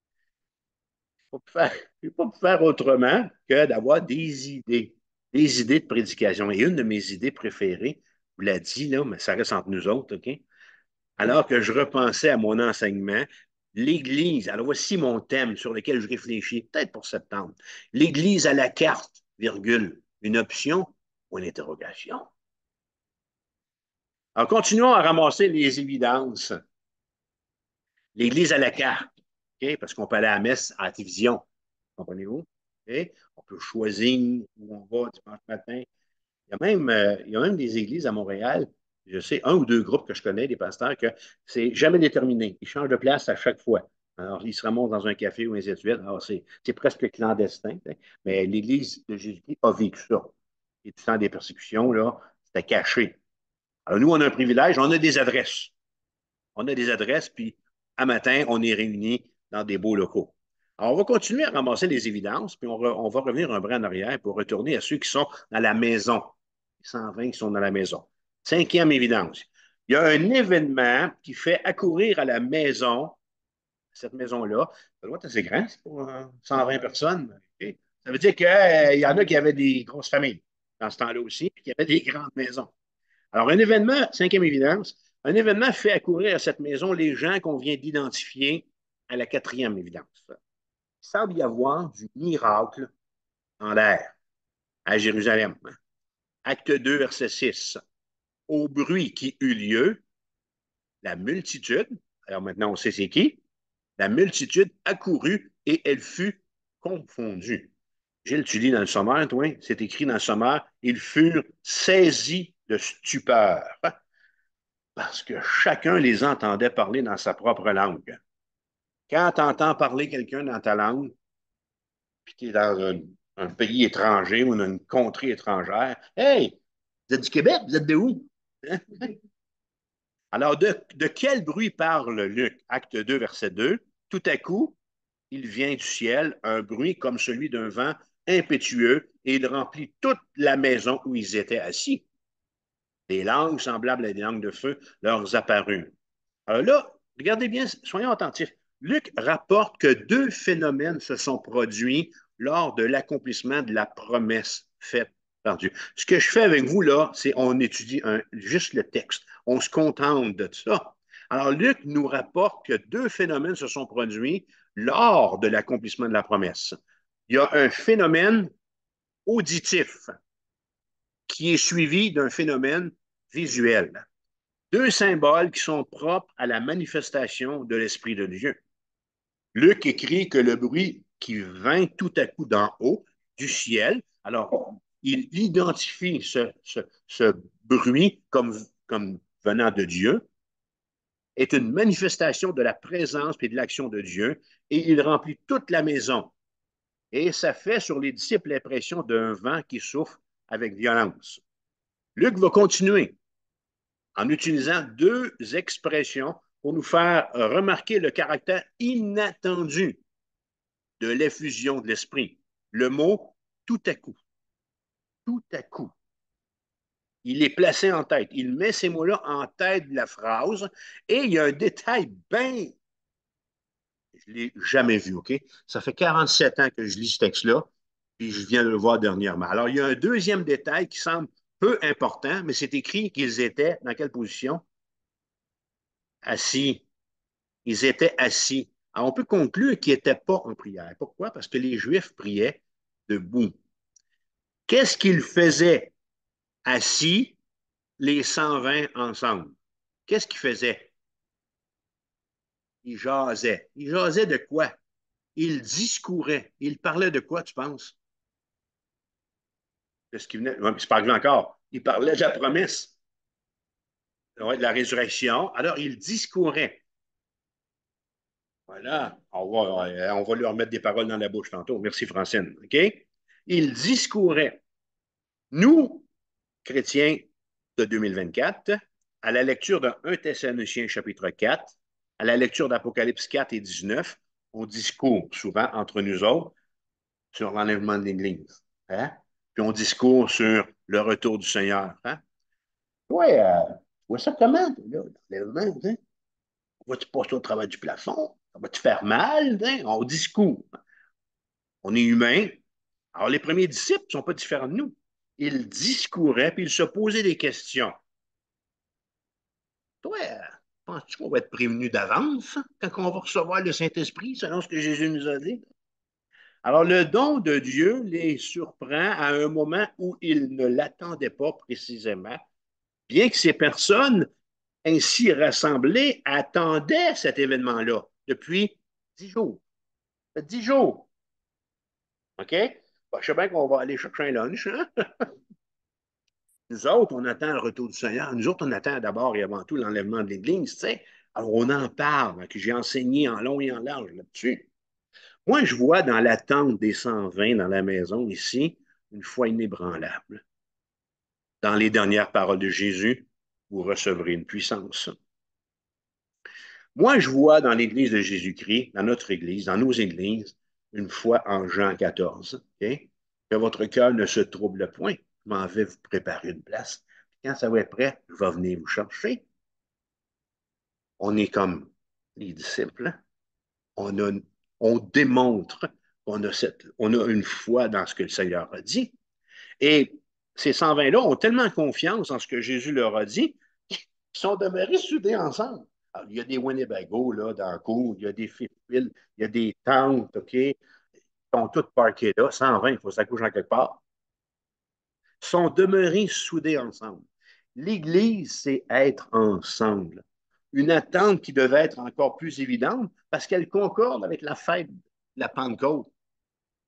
je ne peux pas faire autrement que d'avoir des idées de prédication. Et une de mes idées préférées, je vous l'ai dit, là, mais ça reste entre nous autres, OK? Alors que je repensais à mon enseignement, l'Église, alors voici mon thème sur lequel je réfléchis, peut-être pour septembre. L'Église à la carte, virgule, une option ou une interrogation. Alors, continuons à ramasser les évidences. L'Église à la carte, OK? Parce qu'on peut aller à la messe à la télévision, comprenez-vous? OK? On peut choisir où on va dimanche matin. Il y a même des églises à Montréal, je sais, un ou deux groupes que je connais, des pasteurs, que c'est jamais déterminé. Ils changent de place à chaque fois. Alors, ils se remontent dans un café ou ainsi de suite. Alors, c'est presque clandestin. Hein. Mais l'Église de Jésus-Christ a vécu ça. Et du temps des persécutions, là, c'était caché. Alors, nous, on a un privilège, on a des adresses. On a des adresses, puis à matin, on est réunis dans des beaux locaux. Alors, on va continuer à ramasser les évidences, puis on va revenir un brin en arrière pour retourner à ceux qui sont dans la maison. Les 120 qui sont dans la maison. Cinquième évidence. Il y a un événement qui fait accourir à la maison, cette maison-là. Ça doit être assez grand, c'est pour 120 personnes. Okay? Ça veut dire qu'il y en a qui avaient des grosses familles dans ce temps-là aussi, puis qui avaient des grandes maisons. Alors, un événement, cinquième évidence, un événement fait accourir à cette maison les gens qu'on vient d'identifier à la quatrième évidence. Il semble y avoir du miracle en l'air à Jérusalem. Acte 2, verset 6. Au bruit qui eut lieu, la multitude, alors maintenant on sait c'est qui, la multitude accourut et elle fut confondue. Gilles, tu lis dans le sommaire, toi, c'est écrit dans le sommaire, ils furent saisis de stupeur parce que chacun les entendait parler dans sa propre langue. Quand tu entends parler quelqu'un dans ta langue, puis tu es dans un pays étranger ou dans une contrée étrangère, hey, vous êtes du Québec, vous êtes de où? Hein? Alors, de quel bruit parle Luc? Acte 2, verset 2. Tout à coup, il vient du ciel un bruit comme celui d'un vent impétueux et il remplit toute la maison où ils étaient assis. Des langues semblables à des langues de feu leur apparurent. Alors là, regardez bien, soyons attentifs. Luc rapporte que deux phénomènes se sont produits lors de l'accomplissement de la promesse faite par Dieu. Ce que je fais avec vous, là, c'est on étudie juste le texte. On se contente de ça. Alors, Luc nous rapporte que deux phénomènes se sont produits lors de l'accomplissement de la promesse. Il y a un phénomène auditif qui est suivi d'un phénomène visuel. Deux symboles qui sont propres à la manifestation de l'Esprit de Dieu. Luc écrit que le bruit qui vint tout à coup d'en haut, du ciel, alors il identifie ce bruit comme venant de Dieu, est une manifestation de la présence et de l'action de Dieu, et il remplit toute la maison. Et ça fait sur les disciples l'impression d'un vent qui souffle avec violence. Luc va continuer en utilisant deux expressions pour nous faire remarquer le caractère inattendu de l'effusion de l'esprit. Le mot tout à coup. Tout à coup. Il est placé en tête. Il met ces mots-là en tête de la phrase et il y a un détail bien. Je ne l'ai jamais vu, OK? Ça fait 47 ans que je lis ce texte-là, puis je viens de le voir dernièrement. Alors, il y a un deuxième détail qui semble peu important, mais c'est écrit qu'ils étaient dans quelle position? Assis. Ils étaient assis. Alors, on peut conclure qu'ils n'étaient pas en prière. Pourquoi? Parce que les Juifs priaient debout. Qu'est-ce qu'ils faisaient assis, les 120 ensemble? Qu'est-ce qu'ils faisaient? Ils jasaient. Ils jasaient de quoi? Ils discouraient. Ils parlaient de quoi, tu penses? De ce qui venait. Ouais, c'est pas arrivé encore. Ils parlaient de la promesse, ouais, de la résurrection. Alors, ils discouraient. Voilà. On va lui remettre des paroles dans la bouche tantôt. Merci, Francine. OK? Ils discouraient. Nous, chrétiens de 2024, à la lecture de 1 Thessaloniciens chapitre 4, à la lecture d'Apocalypse 4 et 19, on discourt souvent entre nous autres sur l'enlèvement de l'Église. Hein? Puis on discourt sur le retour du Seigneur. Hein? Ouais, tu vois ça comment, là, l'enlèvement? Hein? Vas-tu passer au travail du plafond? Ça va te faire mal? Hein? On discourt. On est humain. Alors, les premiers disciples ne sont pas différents de nous. Ils discouraient, puis ils se posaient des questions. Toi, penses-tu qu'on va être prévenu d'avance quand on va recevoir le Saint-Esprit, selon ce que Jésus nous a dit? Alors, le don de Dieu les surprend à un moment où ils ne l'attendaient pas précisément, bien que ces personnes ainsi rassemblées attendaient cet événement-là depuis 10 jours. 10 jours. OK? Bon, je sais bien qu'on va aller chercher un lunch. Hein? Nous autres, on attend le retour du Seigneur. Nous autres, on attend d'abord et avant tout l'enlèvement de l'Église. Tu sais. Alors, on en parle, que j'ai enseigné en long et en large là-dessus. Moi, je vois dans l'attente des 120 dans la maison ici une foi inébranlable. Dans les dernières paroles de Jésus, vous recevrez une puissance. Moi, je vois dans l'Église de Jésus-Christ, dans notre Église, dans nos églises, une foi en Jean 14. Okay? Que votre cœur ne se trouble point. Je m'en vais vous préparer une place. Quand ça va être prêt, je vais venir vous chercher. On est comme les disciples. On, a, on démontre on a une foi dans ce que le Seigneur a dit. Et ces 120-là ont tellement confiance en ce que Jésus leur a dit qu'ils sont demeurés soudés ensemble. Alors, il y a des Winnebago là, dans le cours, il y a des fils, il y a des tentes, OK? Ils sont tous parqués là, 120, il faut s'accoucher en quelque part. Ils sont demeurés soudés ensemble. L'Église, c'est être ensemble. Une attente qui devait être encore plus évidente parce qu'elle concorde avec la fête de la Pentecôte.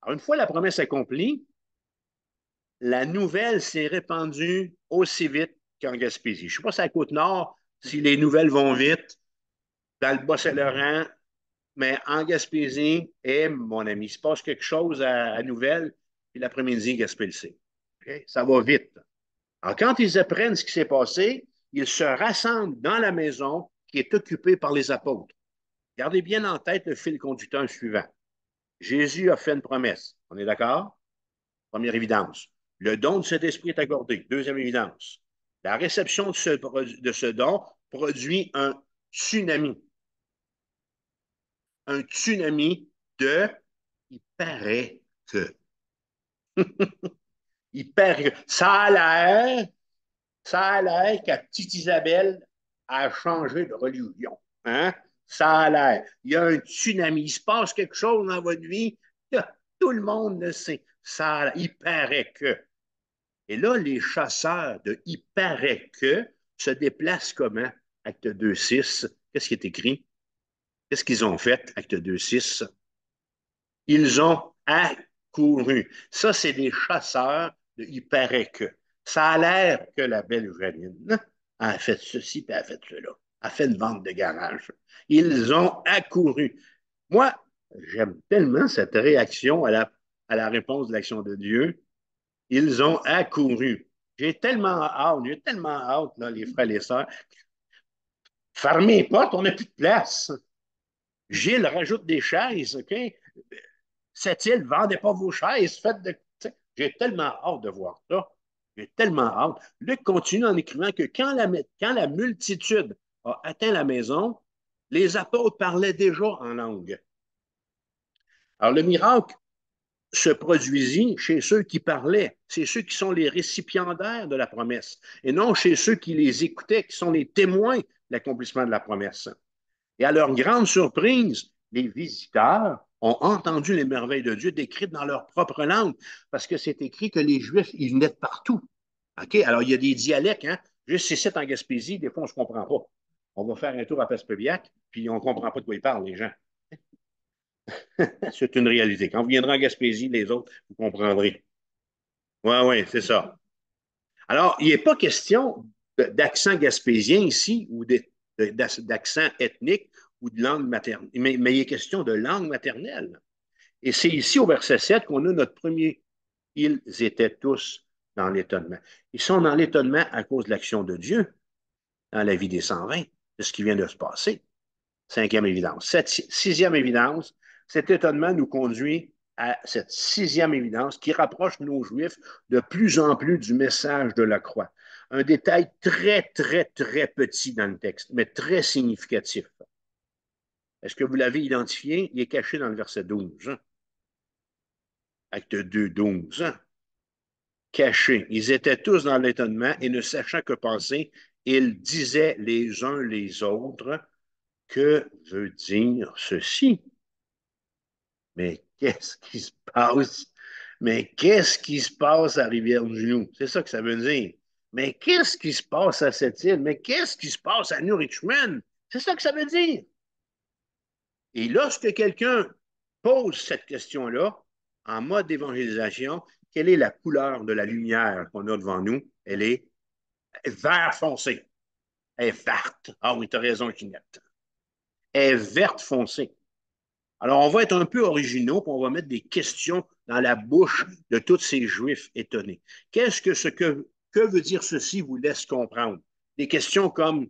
Alors, une fois la promesse accomplie, la nouvelle s'est répandue aussi vite qu'en Gaspésie. Je ne sais pas si à la Côte-Nord, si les nouvelles vont vite, dans le Bas-Saint-Laurent, mais en Gaspésie, mon ami, il se passe quelque chose à Nouvelle, puis l'après-midi, Gaspé le sait. Okay? Ça va vite. Alors, quand ils apprennent ce qui s'est passé, ils se rassemblent dans la maison qui est occupée par les apôtres. Gardez bien en tête le fil conducteur suivant. Jésus a fait une promesse. On est d'accord? Première évidence. Le don de cet esprit est accordé. Deuxième évidence. La réception de ce don produit un tsunami. Un tsunami de il paraît que. Il paraît que. Ça a l'air que petite Isabelle a changé de religion. Hein? Ça a l'air. Il y a un tsunami. Il se passe quelque chose dans votre vie. Tout le monde le sait. Il paraît que. Et là, les chasseurs de il paraît que se déplacent comment? Acte 2.6. Qu'est-ce qui est écrit? Qu'est-ce qu'ils ont fait? Acte 2.6. Ils ont accouru. Ça, c'est des chasseurs de il paraît que. Ça a l'air que la belle Janine a fait ceci et a fait cela. A fait une vente de garage. Ils ont accouru. Moi, j'aime tellement cette réaction à la réponse de l'action de Dieu. Ils ont accouru. J'ai tellement hâte, là, les frères et les sœurs. Fermez les portes, on n'a plus de place. Gilles rajoute des chaises, OK? Cette île, vendez pas vos chaises, faites de. J'ai tellement hâte de voir ça. J'ai tellement hâte. Luc continue en écrivant que quand la multitude a atteint la maison, les apôtres parlaient déjà en langue. Alors, le miracle se produisit chez ceux qui parlaient. C'est ceux qui sont les récipiendaires de la promesse, et non chez ceux qui les écoutaient, qui sont les témoins de l'accomplissement de la promesse. Et à leur grande surprise, les visiteurs ont entendu les merveilles de Dieu décrites dans leur propre langue, parce que c'est écrit que les Juifs, ils venaient de partout. OK? Alors, il y a des dialectes, hein? Juste ici, en Gaspésie, des fois, on ne se comprend pas. On va faire un tour à Pespebiac, puis on ne comprend pas de quoi ils parlent, les gens. C'est une réalité. Quand vous viendrez en Gaspésie, les autres, vous comprendrez. Oui, oui, c'est ça. Alors, il n'est pas question d'accent gaspésien ici ou d'accent ethnique ou de langue maternelle, mais il est question de langue maternelle. Et c'est ici au verset 7 qu'on a notre premier. Ils étaient tous dans l'étonnement. Ils sont dans l'étonnement à cause de l'action de Dieu dans la vie des 120, de ce qui vient de se passer. Cinquième évidence. Sixième évidence, cet étonnement nous conduit à cette sixième évidence qui rapproche nos Juifs de plus en plus du message de la croix. Un détail très, très, très petit dans le texte, mais très significatif. Est-ce que vous l'avez identifié? Il est caché dans le verset 12. Hein? Acte 2, 12. Hein? Caché. Ils étaient tous dans l'étonnement et ne sachant que penser, ils disaient les uns les autres, que veut dire ceci? Mais qu'est-ce qui se passe? Mais qu'est-ce qui se passe à Rivière-du-Loup? C'est ça que ça veut dire. Mais qu'est-ce qui se passe à cette île? Mais qu'est-ce qui se passe à New Richmond? C'est ça que ça veut dire. Et lorsque quelqu'un pose cette question-là, en mode d'évangélisation, quelle est la couleur de la lumière qu'on a devant nous? Elle est vert foncé. Elle est verte. Ah oui, tu as raison, Ginette. Elle est verte foncée. Alors, on va être un peu originaux, puis on va mettre des questions dans la bouche de tous ces Juifs étonnés. Qu'est-ce que que veut dire ceci vous laisse comprendre? Des questions comme,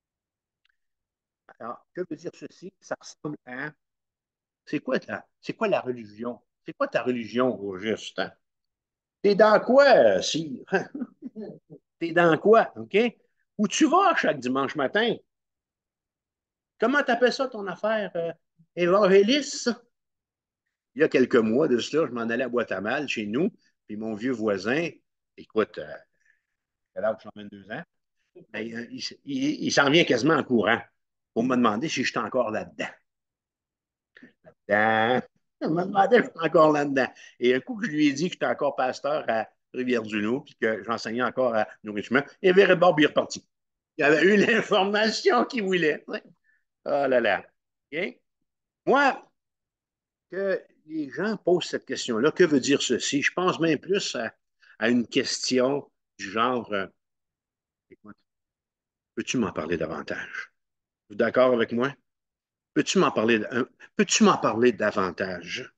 alors, que veut dire ceci? Ça ressemble à, c'est quoi la religion? C'est quoi ta religion au juste? Hein? T'es dans quoi, si? T'es dans quoi, OK? Où tu vas chaque dimanche matin? Comment t'appelles ça ton affaire évangéliste? Il y a quelques mois de cela, je m'en allais à Guatemala, chez nous, puis mon vieux voisin, écoute, quel âge, 22 ans, ben, il s'en vient quasiment en courant pour me demander si je suis encore là-dedans. Là-dedans. Il me demandait si je suis encore là-dedans. Et un coup que je lui ai dit que j'étais encore pasteur à Rivière-du-Loup, puis que j'enseignais encore à New Richmond, il avait bord, il est reparti. Il avait eu l'information qu'il voulait. Ouais. Oh là là. Okay? Moi, qu'il les gens posent cette question-là. Que veut dire ceci? Je pense même plus à une question du genre, écoute, peux-tu m'en parler davantage? Vous êtes d'accord avec moi? Peux-tu m'en parler, peux-tu m'en parler davantage?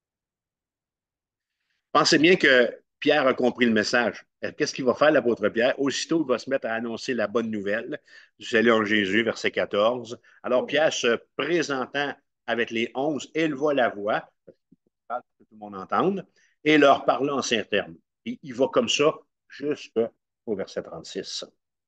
Pensez bien que Pierre a compris le message. Qu'est-ce qu'il va faire, l'apôtre Pierre? Aussitôt, il va se mettre à annoncer la bonne nouvelle du salut en Jésus, verset 14. Alors, Pierre, se présentant avec les 11, éleva la voix, que tout le monde entende, et leur parla en ces termes. Et il va comme ça jusqu'au verset 36.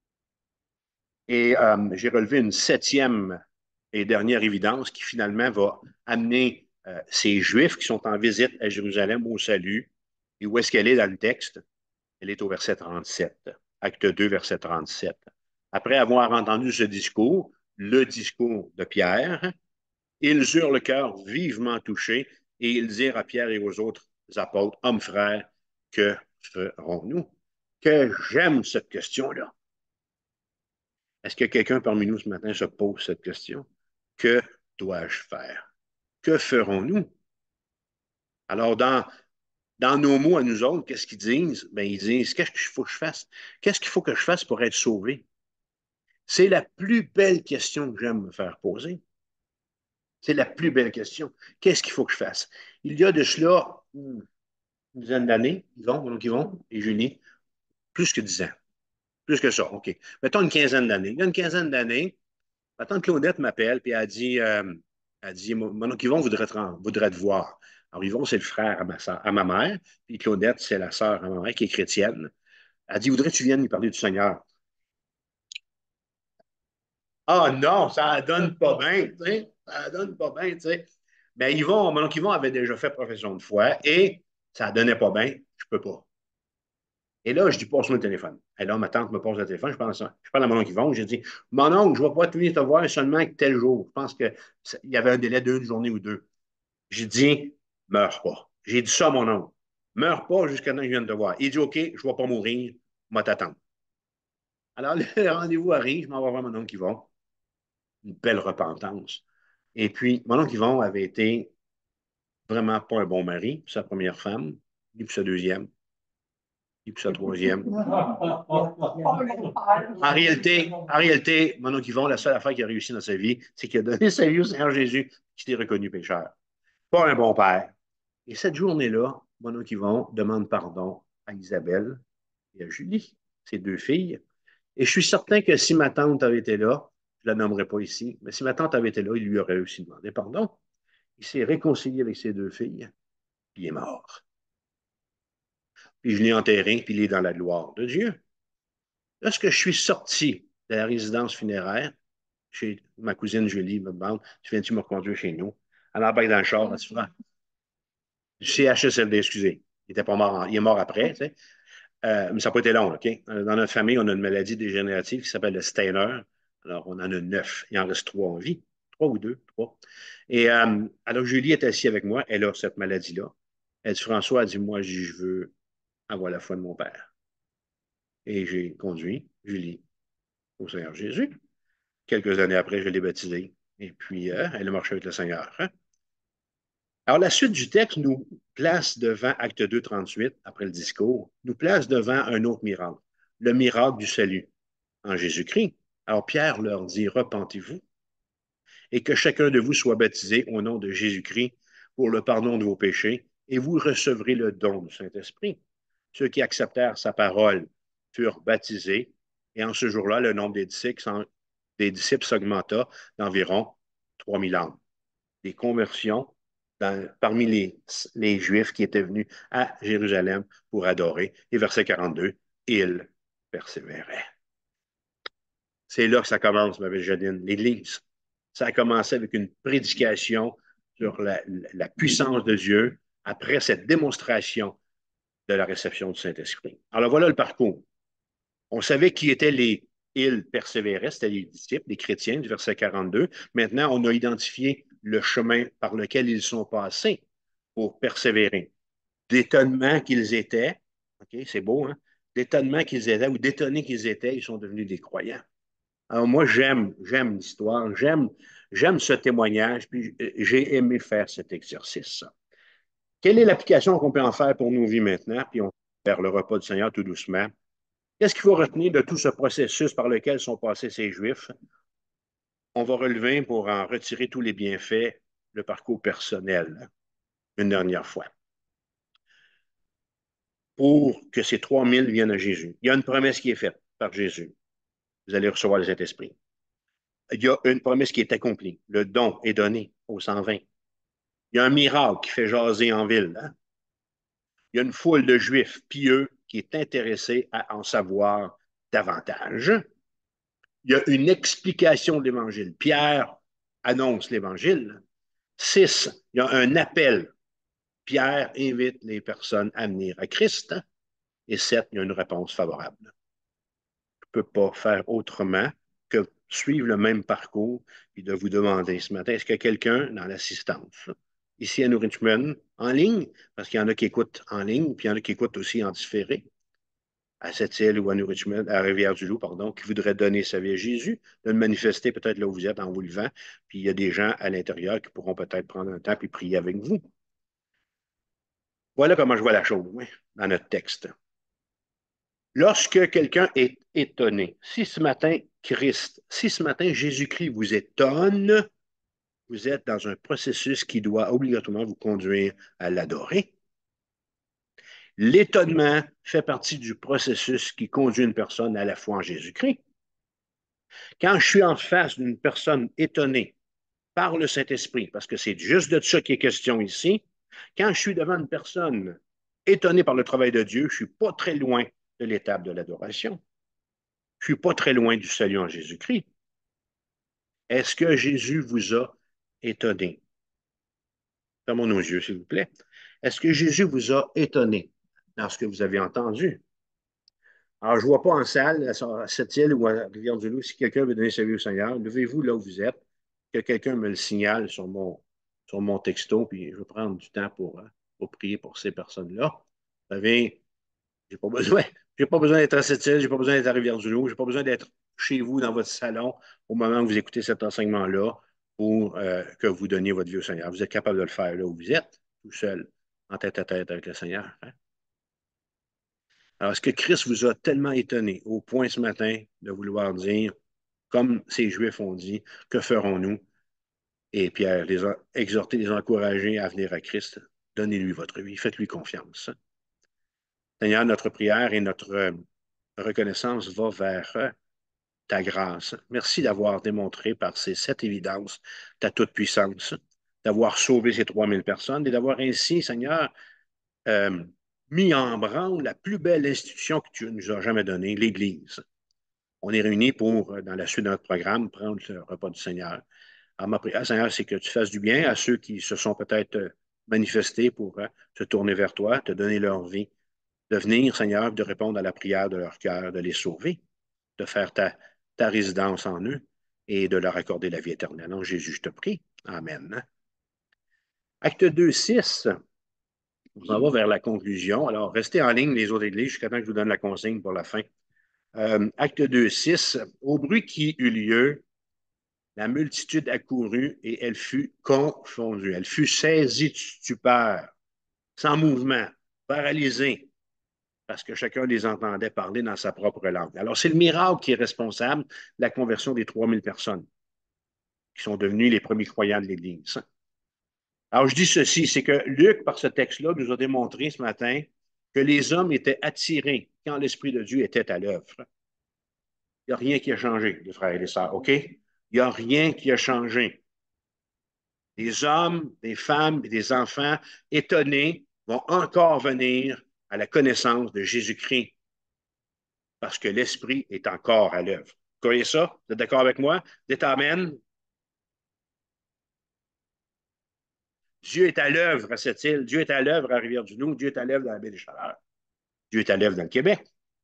Et j'ai relevé une septième et dernière évidence qui finalement va amener ces Juifs qui sont en visite à Jérusalem au salut. Et où est-ce qu'elle est dans le texte? Elle est au verset 37. Acte 2, verset 37. Après avoir entendu ce discours, le discours de Pierre, ils eurent le cœur vivement touché et ils dirent à Pierre et aux autres apôtres, hommes frères, que ferons-nous? Que j'aime cette question-là. Est-ce que quelqu'un parmi nous ce matin se pose cette question? Que dois-je faire? Que ferons-nous? Alors, dans nos mots à nous autres, qu'est-ce qu'ils disent? Ben, ils disent, qu'est-ce qu'il faut que je fasse? Qu'est-ce qu'il faut que je fasse pour être sauvé? C'est la plus belle question que j'aime me faire poser. C'est la plus belle question. Qu'est-ce qu'il faut que je fasse? Il y a de cela une dizaine d'années, Yvon et Julie, plus que 10 ans. Plus que ça, OK. Mettons une quinzaine d'années. Il y a une quinzaine d'années, ma tante Claudette m'appelle et elle dit, mon oncle Yvon voudrait te voir. Alors, Yvon, c'est le frère à ma mère, puis Claudette, c'est la sœur à ma mère qui est chrétienne. Elle dit, voudrais-tu viennes lui parler du Seigneur? Ah non, ça ne donne pas bien, tu sais. Ça ne donne pas bien, tu sais. Mais mon oncle Yvon avait déjà fait profession de foi et ça ne donnait pas bien, je ne peux pas. Et là, je dis, passe-moi le téléphone. Et là, ma tante me pose le téléphone, je parle à mon oncle Yvon, j'ai dit, mon oncle, je ne vais pas venir te voir seulement tel jour. Je pense qu'il y avait un délai d'une journée ou deux. J'ai dit, meurs pas. J'ai dit ça à mon oncle. Meurs pas jusqu'à temps que je vienne te voir. Il dit, OK, je ne vais pas mourir, moi t'attendre. Alors, le rendez-vous arrive, je m'en vais voir mon oncle Yvon. Une belle repentance. Et puis, mon oncle Yvon avait été vraiment pas un bon mari pour sa première femme, ni pour sa deuxième, ni pour sa troisième. En réalité, mon oncle Yvon, la seule affaire qu'il a réussi dans sa vie, c'est qu'il a donné sa vie au Seigneur Jésus, qui s'est reconnu pécheur. Pas un bon père. Et cette journée-là, mon oncle Yvon demande pardon à Isabelle et à Julie, ses deux filles. Et je suis certain que si ma tante avait été là, je ne la nommerai pas ici, mais si ma tante avait été là, il lui aurait aussi demandé pardon. Il s'est réconcilié avec ses deux filles, puis il est mort. Puis je l'ai enterré, puis il est dans la gloire de Dieu. Lorsque je suis sorti de la résidence funéraire, chez ma cousine Julie me demande, tu viens-tu me reconduire chez nous? Elle embarque dans le char, tu feras. Du CHSLD, excusez. Il était pas mort, il est mort après, tu sais. Mais ça n'a pas été long, OK? Dans notre famille, on a une maladie dégénérative qui s'appelle le Steiner. Alors, on en a 9. Il en reste 3 en vie. 3 ou 2, 3. Et alors, Julie est assise avec moi. Elle a cette maladie-là. Elle dit, François, elle dit, moi, je veux avoir la foi de mon père. Et j'ai conduit Julie au Seigneur Jésus. Quelques années après, je l'ai baptisée. Et puis, elle a marché avec le Seigneur. Hein? Alors, la suite du texte nous place devant Acte 2, 38, après le discours, nous place devant un autre miracle, le miracle du salut en Jésus-Christ. Alors, Pierre leur dit, repentez-vous et que chacun de vous soit baptisé au nom de Jésus-Christ pour le pardon de vos péchés et vous recevrez le don du Saint-Esprit. Ceux qui acceptèrent sa parole furent baptisés et en ce jour-là, le nombre des disciples s'augmenta d'environ 3000 âmes. Des conversions parmi les Juifs qui étaient venus à Jérusalem pour adorer. Et verset 42, ils persévéraient. C'est là que ça commence, ma belle Janine, l'Église. Ça a commencé avec une prédication sur la puissance de Dieu après cette démonstration de la réception du Saint-Esprit. Alors voilà le parcours. On savait qui étaient les ils persévéraient, c'était les disciples, les chrétiens du verset 42. Maintenant, on a identifié le chemin par lequel ils sont passés pour persévérer. D'étonnement qu'ils étaient, OK, c'est beau, hein? D'étonnement qu'ils étaient ou d'étonnés qu'ils étaient, ils sont devenus des croyants. Alors moi, j'aime l'histoire, j'aime ce témoignage, puis j'ai aimé faire cet exercice. Quelle est l'application qu'on peut en faire pour nos vies maintenant? Puis on vers le repas du Seigneur tout doucement. Qu'est-ce qu'il faut retenir de tout ce processus par lequel sont passés ces Juifs? On va relever pour en retirer tous les bienfaits le parcours personnel une dernière fois pour que ces 3000 viennent à Jésus. Il y a une promesse qui est faite par Jésus. Vous allez recevoir le Saint-Esprit. Il y a une promesse qui est accomplie. Le don est donné aux 120. Il y a un miracle qui fait jaser en ville. Hein? Il y a une foule de Juifs pieux qui est intéressée à en savoir davantage. Il y a une explication de l'Évangile. Pierre annonce l'Évangile. 6, il y a un appel. Pierre invite les personnes à venir à Christ. Et 7, il y a une réponse favorable. Je ne peux pas faire autrement que suivre le même parcours et de vous demander ce matin, est-ce qu'il y a quelqu'un dans l'assistance, ici à New Richmond, en ligne, parce qu'il y en a qui écoutent en ligne, puis il y en a qui écoutent aussi en différé, à Sept-Îles ou à New Richmond, à Rivière-du-Loup, pardon, qui voudrait donner sa vie à Jésus, de le manifester peut-être là où vous êtes en vous levant, puis il y a des gens à l'intérieur qui pourront peut-être prendre un temps puis prier avec vous. Voilà comment je vois la chose, oui, dans notre texte. Lorsque quelqu'un est étonné, si ce matin Christ, si ce matin Jésus-Christ vous étonne, vous êtes dans un processus qui doit obligatoirement vous conduire à l'adorer. L'étonnement fait partie du processus qui conduit une personne à la foi en Jésus-Christ. Quand je suis en face d'une personne étonnée par le Saint-Esprit, parce que c'est juste de ça qui est question ici, quand je suis devant une personne étonnée par le travail de Dieu, je ne suis pas très loin de l'étape de l'adoration. Je ne suis pas très loin du salut en Jésus-Christ. Est-ce que Jésus vous a étonné? Fermons nos yeux, s'il vous plaît. Est-ce que Jésus vous a étonné dans ce que vous avez entendu? Alors, je ne vois pas en salle, à Sept-Îles ou à Rivière-du-Loup, si quelqu'un veut donner sa vie au Seigneur, levez-vous là où vous êtes, que quelqu'un me le signale sur mon texto, puis je vais prendre du temps pour prier pour ces personnes-là. Vous savez, j'ai pas besoin, j'ai pas besoin d'être à Sept-Îles, j'ai pas besoin d'être à Rivière-du-Loup, j'ai pas besoin d'être chez vous dans votre salon au moment où vous écoutez cet enseignement-là pour que vous donniez votre vie au Seigneur. Vous êtes capable de le faire là où vous êtes, tout seul, en tête à tête avec le Seigneur. Hein? Alors, est-ce que Christ vous a tellement étonné au point ce matin de vouloir dire, comme ces Juifs ont dit, que ferons-nous? Et Pierre les a exhortés, les a encouragés à venir à Christ. Donnez-lui votre vie, faites-lui confiance. Seigneur, notre prière et notre reconnaissance va vers ta grâce. Merci d'avoir démontré par ces 7 évidences ta toute-puissance, d'avoir sauvé ces 3000 personnes et d'avoir ainsi, Seigneur, euh, mis en branle la plus belle institution que tu nous as jamais donnée, l'Église. On est réunis pour, dans la suite de notre programme, prendre le repas du Seigneur. Alors, ma prière, Seigneur, c'est que tu fasses du bien à ceux qui se sont peut-être manifestés pour se tourner vers toi, te donner leur vie, de venir, Seigneur, de répondre à la prière de leur cœur, de les sauver, de faire ta résidence en eux et de leur accorder la vie éternelle. En Jésus, je te prie. Amen. Acte 2, 6. On s'en va vers la conclusion. Alors, restez en ligne, les autres églises, jusqu'à temps que je vous donne la consigne pour la fin. Acte 2, 6. Au bruit qui eut lieu, la multitude accourut et elle fut confondue. Elle fut saisie de stupeur, sans mouvement, paralysée, parce que chacun les entendait parler dans sa propre langue. Alors, c'est le miracle qui est responsable de la conversion des 3000 personnes qui sont devenus les premiers croyants de l'Église. Alors, je dis ceci, c'est que Luc, par ce texte-là, nous a démontré ce matin que les hommes étaient attirés quand l'Esprit de Dieu était à l'œuvre. Il n'y a rien qui a changé, les frères et les sœurs, OK? Il n'y a rien qui a changé. Des hommes, des femmes et des enfants étonnés vont encore venir à la connaissance de Jésus-Christ parce que l'Esprit est encore à l'œuvre. Vous croyez ça? Vous êtes d'accord avec moi? Dites Amen. Dieu est à l'œuvre à cette île. Dieu est à l'œuvre à Rivière-du-Loup. Dieu est à l'œuvre dans la baie des Chaleurs. Dieu est à l'œuvre dans le Québec.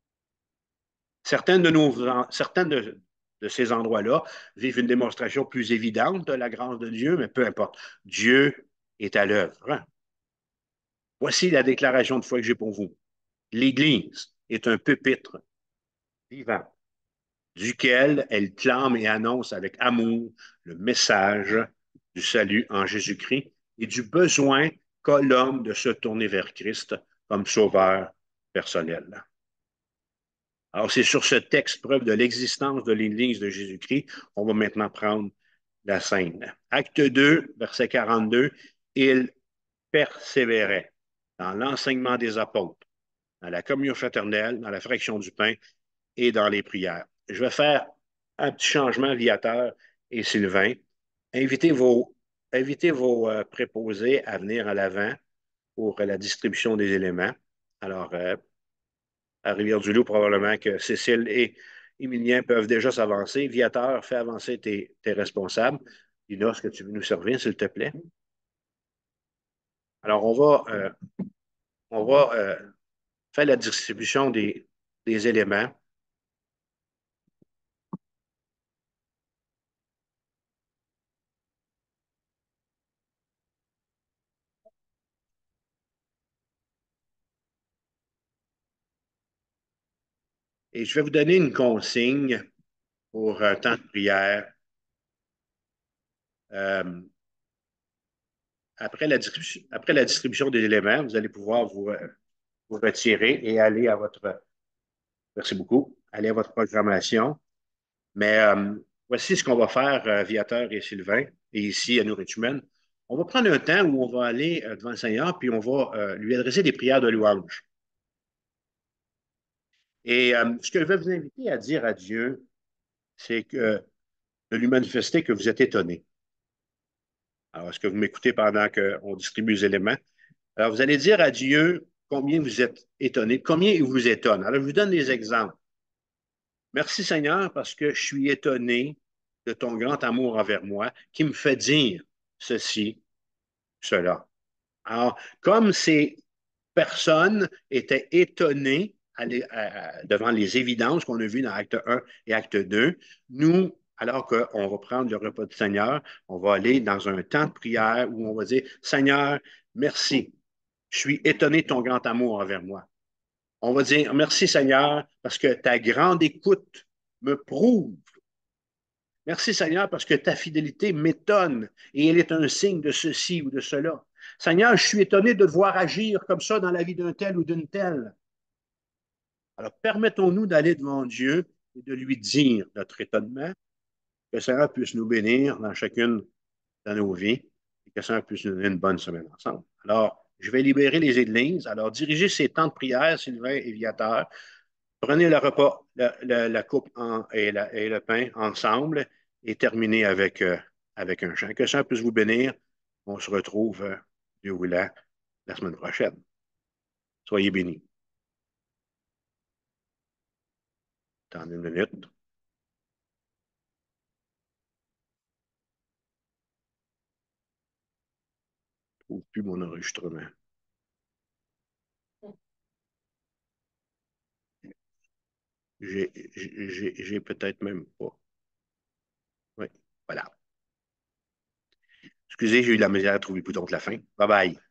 Certains de ces endroits-là vivent une démonstration plus évidente de la grâce de Dieu, mais peu importe. Dieu est à l'œuvre. Voici la déclaration de foi que j'ai pour vous. L'Église est un pupitre vivant duquel elle clame et annonce avec amour le message du salut en Jésus-Christ et du besoin qu'a l'homme de se tourner vers Christ comme sauveur personnel. Alors, c'est sur ce texte, preuve de l'existence de l'Église de Jésus-Christ, qu'on va maintenant prendre la scène. Acte 2, verset 42, il persévérait dans l'enseignement des apôtres, dans la communion fraternelle, dans la fraction du pain et dans les prières. Je vais faire un petit changement, Viateur et Sylvain. Invitez vos, invitez vos préposés à venir à l'avant pour la distribution des éléments. Alors, à Rivière-du-Loup, probablement que Cécile et Émilien peuvent déjà s'avancer. Viateur, fais avancer tes responsables. Lina, est-ce que tu veux nous servir, s'il te plaît? Alors, on va faire la distribution des éléments. Et je vais vous donner une consigne pour un temps de prière. Euh, après la distribution des éléments, vous allez pouvoir vous retirer et aller à votre, merci beaucoup, aller à votre programmation. Mais voici ce qu'on va faire, Viateur et Sylvain, et ici à New Richmond. On va prendre un temps où on va aller devant le Seigneur, puis on va lui adresser des prières de louange. Et ce que je vais vous inviter à dire à Dieu, c'est que de lui manifester que vous êtes étonné. Alors, est-ce que vous m'écoutez pendant qu'on distribue les éléments? Alors, vous allez dire à Dieu combien vous êtes étonné, combien il vous étonne. Alors, je vous donne des exemples. Merci Seigneur parce que je suis étonné de ton grand amour envers moi qui me fait dire ceci, cela. Alors, comme ces personnes étaient étonnées devant les évidences qu'on a vues dans Acte 1 et Acte 2, nous, alors qu'on va prendre le repas du Seigneur, on va aller dans un temps de prière où on va dire, Seigneur, merci. Je suis étonné de ton grand amour envers moi. On va dire, merci Seigneur, parce que ta grande écoute me prouve. Merci Seigneur, parce que ta fidélité m'étonne et elle est un signe de ceci ou de cela. Seigneur, je suis étonné de te voir agir comme ça dans la vie d'un tel ou d'une telle. Alors, permettons-nous d'aller devant Dieu et de lui dire notre étonnement, que le Seigneur puisse nous bénir dans chacune de nos vies et que le Seigneur puisse nous donner une bonne semaine ensemble. Alors, je vais libérer les églises. Alors, dirigez ces temps de prière, Sylvain et Viateur. Prenez le repas, la coupe et le pain ensemble et terminez avec un chant. Que le Seigneur puisse vous bénir. On se retrouve, Dieu voulant, la semaine prochaine. Soyez bénis. Attendez une minute. Je ne trouve plus mon enregistrement. J'ai peut-être même pas. Oui, voilà. Excusez, j'ai eu de la misère à trouver le bouton de la fin. Bye bye.